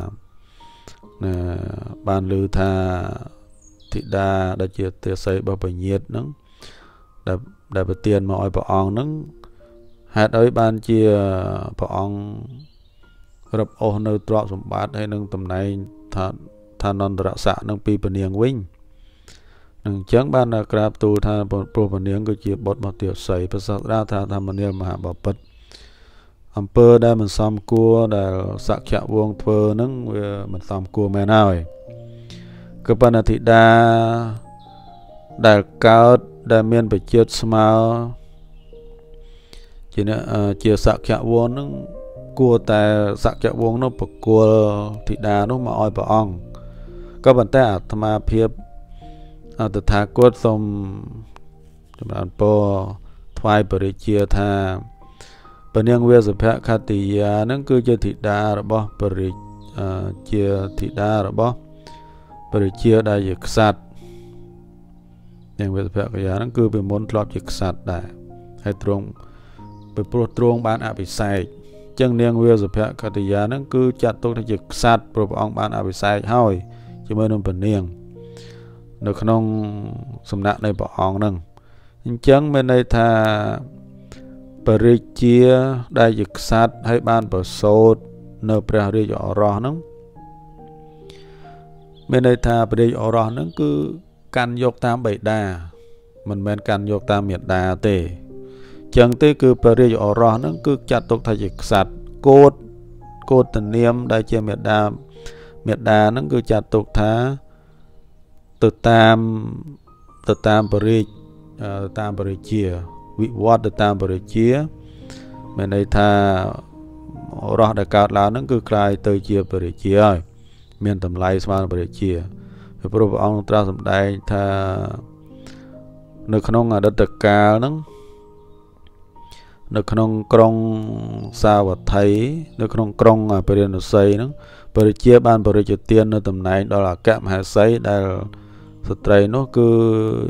ban lư thà thị đa đã chia tia xây bao nhiêu nhiệt nó đã đã bật tiền mà oi bảo ông nó hạt ấy ban chia bảo ông rập ô nơi trọ sum bát hay nâng tầm này thà thà non trọ xạ nâng pi bền niềng wing nâng chấn ban là grab tu thà pro bền niềng cứ chia bột một tiểu sấy bớt sát ra thà thà bền niềng mà bảo bật amper đây mình xăm cua để xạ kẹo vuông phơ nâng mình xăm cua mẹ nào ấy cơ ban là thị đa đại cao đại miền bị chết smile chỉ là chia sạc kẹo vuông nó cua tại sạc kẹo vuông nó bật cua thị đà nó mà oi bảo ong các bạn ta tham gia phiệp từ thà cốt xong chúng bạn po thoại beri chia thà bên yang về sự phá khát thì nó cứ chia thị đà rồi bo beri chia thị đà rồi bo beri chia đại dịch sát yang về sự phá cái nó cứ bị muốn lọp dịch sát đại hay trung bị pro trung ban áp bị sai chân niềng về sự phá khát thì nó cứ chặt tốt cái dịch sát pro ông ban áp bị sai thôi chỉ mới nên bên niềng nó không sum nặng này bỏ ong nâng chẳng bên đây thà beri chia đại dịch sát hay ban bờ sốt nợ pre ri ở rò nâng bên đây thà beri ở rò nâng cứ can dọc tam bảy đà mình men can dọc tam miệt đà tề chẳng tê cứ beri ở rò nâng cứ chặt tục thay dịch sát cốt cốt tình niệm đại chia miệt đà miệt đà nâng cứ chặt tục thà từ tam từ tam beri tam beri chia vị vót từ tam beri chia bên đây tha rõ đại cao là nó cứ cài tới chia beri chia ơi miền tầm lai sang beri chia rồi pro ông tra sầm đại tha nước không ở đất đặc cao nó nước không krong sao và thấy nước không krong à beri nó xây nó beri chia ban beri chia tiền ở tầm này đó là kẹm hai xây đây sợi nó cứ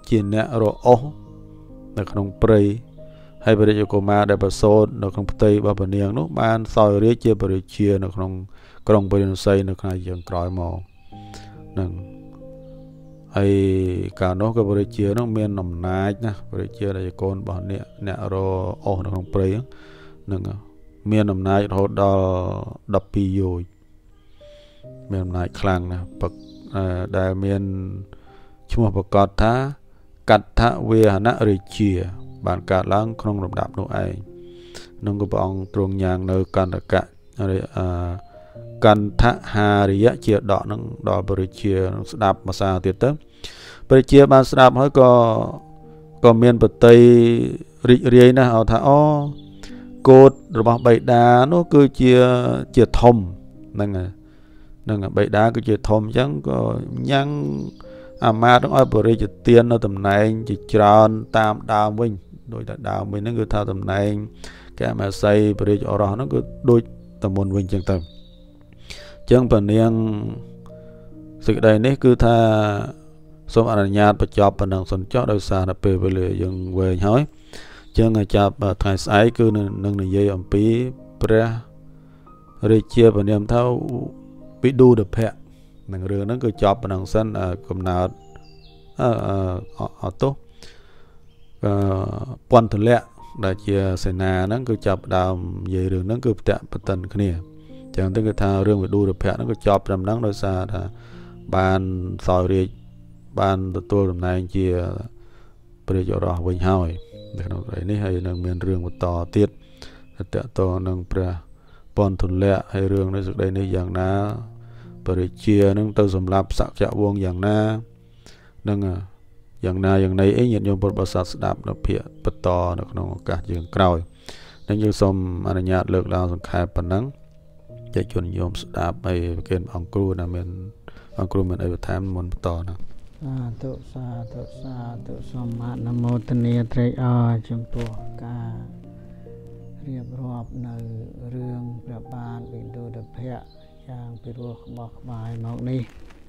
ជាអ្នករអស់នៅក្នុងព្រៃហើយព្រះរាជកុមារដែលប្រសូតនៅក្នុងផ្ទៃរបស់ព្រះនាងនោះបានសោយរាជ្យជាព្រះរាជានៅក្នុងក្រុងពារាណសីនៅថ្ងៃចុងក្រោយមកនឹងហើយកាលនោះក៏ព្រះរាជានោះមានអំណាចណាព្រះរាជាដែលជាកូនរបស់អ្នកអ្នករអស់នៅក្នុងព្រៃនឹងមានអំណាចរហូតដល់ដប់ពីរយោជមានអំណាចខ្លាំងណាស់ដែលមានឈ្មោះប្រកាសថាកដ្ឋវេហនរាជាបានកើតឡើងក្នុងលំដាប់នោះឯងនឹងក៏ព្រះអង្គទ្រង់ញ៉ាងនៅកន្តកៈកន្ធហារិយជាដកនឹងដល់ព្រះរាជាស្ដាប់ភាសាទៀតទៅព្រះរាជាបានស្ដាប់ហើយក៏ក៏មានបតីរីករាយណាស់ឲ្យថាអូកូដរបស់បិតានោះគឺជាជាធំហ្នឹងហ្នឹងបិតាគឺជាធំអញ្ចឹងក៏ញ៉ាំងអាមាត្យឲ្យព្រះរាជទាននៅតំណែងជាច្រើនតាមដើមវិញដោយតែដើមវិញហ្នឹងគឺថាតំណែងកែមាសីព្រះរាជឱរសហ្នឹងគឺដូចតែមុនវិញអញ្ចឹងទៅអញ្ចឹងព្រះនាងសេចក្តីនេះគឺថាសូមអនុញ្ញាតបញ្ចប់ប៉ុណ្ណឹងសិនចុះដោយសារតែពេលវេលាយើងវែងហើយអញ្ចឹងចាប់ថ្ងៃស្អែកគឺនឹងនិយាយអំពីព្រះរាជាព្រះនាមថាវិឌូដភៈនឹងរឿងហ្នឹងគឺចប់ប៉ុណ្ណឹងសិនកំណើតអឺអត់ទោះអឺពន្ធលៈដែលជាសេនាហ្នឹងគឺចាប់ដើមនិយាយរឿងហ្នឹងគឺផ្ទាក់ផ្តិនគ្នាអញ្ចឹងទៅគឺថារឿងវិឌូដភៈហ្នឹងគឺចប់ត្រឹមហ្នឹងដោយសារថាបានសោយរាជបានទទួលតំណែងជាព្រះរាជឱរសវិញហើយនៅក្នុងកន្លែងនេះហើយនឹងមានរឿងបន្តទៀតតកតនឹងព្រះពន្ធលៈហើយរឿងនេះសេចក្តីនេះយ៉ាងណាព្រះរាជានឹងទៅសម្លាប់សក្យវង្សយ៉ាងណានឹងយ៉ាងណាយ៉ាងណីអីញាតិញោមពុទ្ធបរិស័ទស្ដាប់នៅភាគបន្តនៅក្នុងឱកាសយើងក្រោយនឹងយើងសូមអនុញ្ញាតលើកឡើងសង្ខេបប៉ុណ្ណឹងចែកជូនញោមស្ដាប់ហើយប្រគេនអង្គគ្រូណាមានអង្គគ្រូមានអីបន្ថែមមុនបន្តណាសាធុសាធុសាធុសូមអនុមោទនាត្រេកអរចំពោះការរៀបរាប់នៅរឿងព្រះបាទវិឌូដភៈយ៉ាងពិរោះក្បោះក្បាយមកនេះ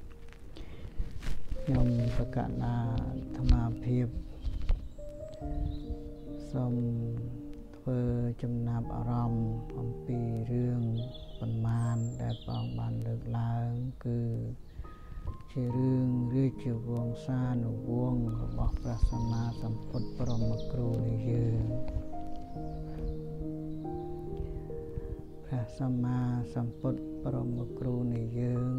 ខ្ញុំប្រកាសណាអាត្មាភាពសូមធ្វើចំណាប់អារម្មណ៍អំពីរឿងប៉ុន្មានដែលព្រះអង្គបានលើកឡើងគឺជារឿងរាជវង្សានុវង្សរបស់ព្រះសម្មាសម្ពុទ្ធបរមគ្រូនៃយើងព្រះសម្មាសម្ពុទ្ធបរមគ្រូនៃយើង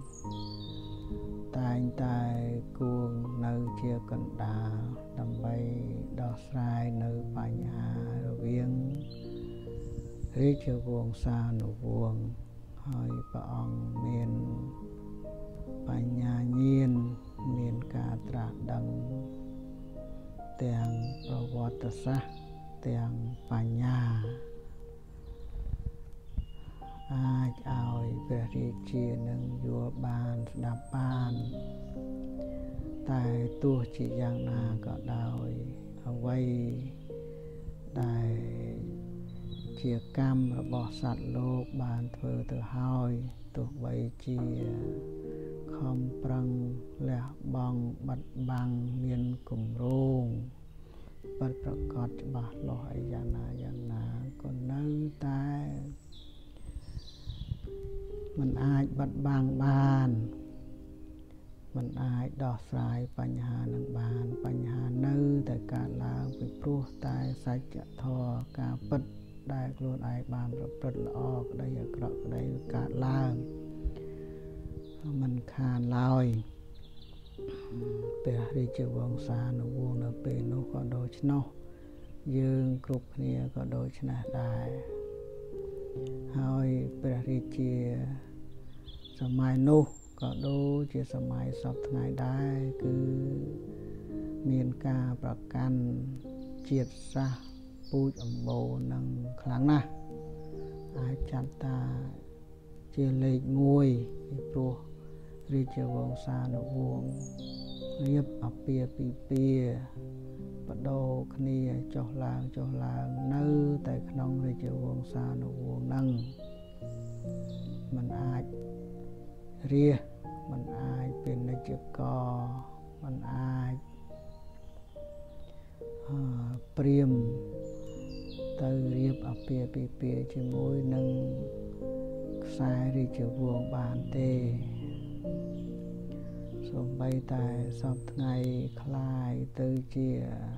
តែងតែគួងនៅជាកណ្ដាលដើម្បីដោះស្រាយនៅបញ្ហារវាងរាជវង្សានុវង្សហើយព្រះអង្គមានបញ្ញាញាណមានការត្រាស់ដឹងទាំងប្រវត្តិសាស្ត្រទាំងបញ្ញាអាចឲ្យព្រះរាជានឹងយល់បានស្ដាប់បានតែទោះជាយ៉ាងណាក៏ដោយអ្វីដែលជាកម្មរបស់សត្វលោកបានធ្វើទៅហើយទោះបីជាខំប្រឹងលះបង់បាត់បាំងមានគម្រោងពិតប្រាកដច្បាស់លាស់អីយ៉ាងណាយ៉ាងណាក៏នៅតែมันអាចបាត់បាំងបានมันអាចដោះស្រាយបញ្ហានឹងបានបញ្ហានៅតែកើតឡើងពីព្រោះតែសច្ចធម៌ការពិតដែលខ្លួនឯងបានប្រព្រឹត្តល្អក្តីអាក្រក់ក្តីកើតឡើងมันខានឡើយព្រះរាជវង្សានុវង្សនៅពេលនោះក៏ដូច្នោះយើងគ្រប់គ្នាក៏ដូច្នេះដែរហើយព្រះរាជាសម័យនោះក៏ដូចជាសម័យសពថ្ងៃដែរគឺមានការប្រកាន់ជាតិសាសន៍ពូជអម្បូរនឹងខ្លាំងណាស់អាចចាត់ថាជាលេខមួយពីព្រោះរាជវង្សានុវង្សរៀបអាពាហ៍ពិពាហ៍បដូរគ្នាចុះឡើងចុះឡើងនៅតែក្នុងរាជវង្សានុវង្សហ្នឹងมันអាចរាជมันអាចពាណិជ្ជករมันអាចព្រាមទៅរៀបអាពាហ៍ពិពាហ៍ជាមួយនឹងខ្សែរាជវង្សបានទេសូម្បីតែសពថ្ងៃคล้ายទៅជា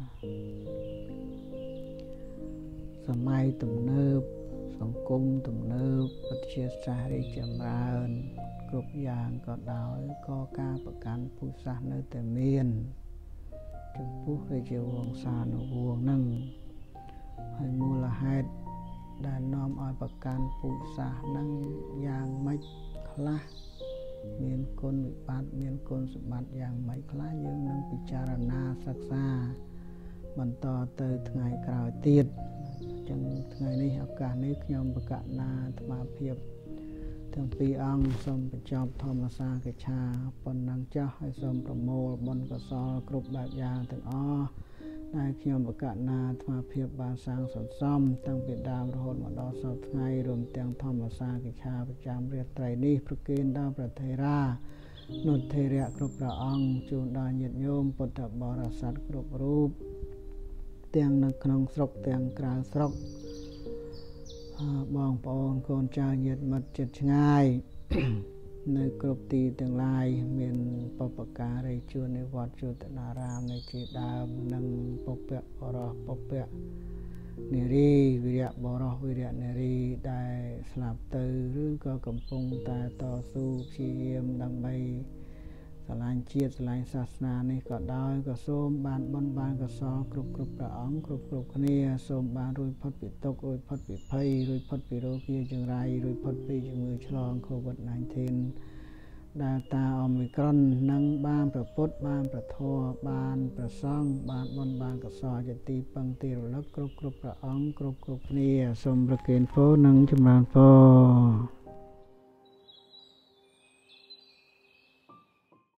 សម័យទំនើបសង្គមទំនើបវិទ្យាសាស្ត្ររីកចម្រើនគ្រប់យ៉ាងក៏ដោយក៏ការប្រកាន់ពូជសាសន៍នៅតែមានចំពោះរាជវង្សានុវង្សហ្នឹងហើយមូលហេតុដែលនាំឲ្យប្រកាន់ពូជសាសន៍ហ្នឹងយ៉ាងម៉េចខ្លះមានគុណវិបត្តិមានគុណសម្បត្តិយ៉ាងម៉េចខ្លះយើងនឹងពិចារណាសិក្សាបន្តទៅថ្ងៃក្រោយទៀតអញ្ចឹងថ្ងៃនេះឱកាសនេះខ្ញុំបកណាអាត្មាភាពទាំងពីរអង្គសូមបញ្ចប់ធម្មសាកិច្ឆាប៉ុណ្ណឹងចាស់ហើយសូមប្រមូលបុណ្យកុសលគ្រប់បែបយ៉ាងទាំងអស់ដែលខ្ញុំបកណាអាត្មាភាពបានសាងសន្សំតាំងពីដើមរហូតមកដល់សព្វថ្ងៃរួមទាំងធម្មសាកិច្ឆាប្រចាំរាត្រីនេះប្រគេនដល់ព្រះថេរានុថេរៈគ្រប់ព្រះអង្គជូនដល់ញាតិញោមពុទ្ធបរិស័ទគ្រប់រូបទាំងនៅក្នុងស្រុកទាំងក្រៅស្រុកបងប្អូនកូនចៅញាតិមិត្តជិតឆ្ងាយ នៅគ្រប់ទីទាំងឡាយមានបុព្វការីជួននៅវត្តជតនារាមនៅជាដើមនិងពុព្វបរោះពុព្វនារីវិរៈបរោះវិរៈនារីដែលស្លាប់ទៅឬក៏កំពុងតែតស៊ូព្យាយាមដើម្បីស្រឡាញ់ជាតិស្រឡាញ់សាសនានេះក៏ដោយក៏សូមបានបុណ្យបានកុសលគ្រប់គ្រប់ព្រះអង្គគ្រប់គ្រប់គ្នាសូមបានរួចផុតពីទុក្ខរួចផុតពីភ័យរួចផុតពីរោគាចង្រៃរួចផុតពីជំងឺឆ្លង កូវីដ ដប់ ដែលតាអូមីក្រុននឹងបានប្រពុតបានប្រធរបានប្រសង់បានបុណ្យបានកុសលជាទីពឹងទីរលឹកគ្រប់គ្រប់ព្រះអង្គគ្រប់គ្រប់គ្នាសូមប្រគេនពរនិងចម្រើនពរ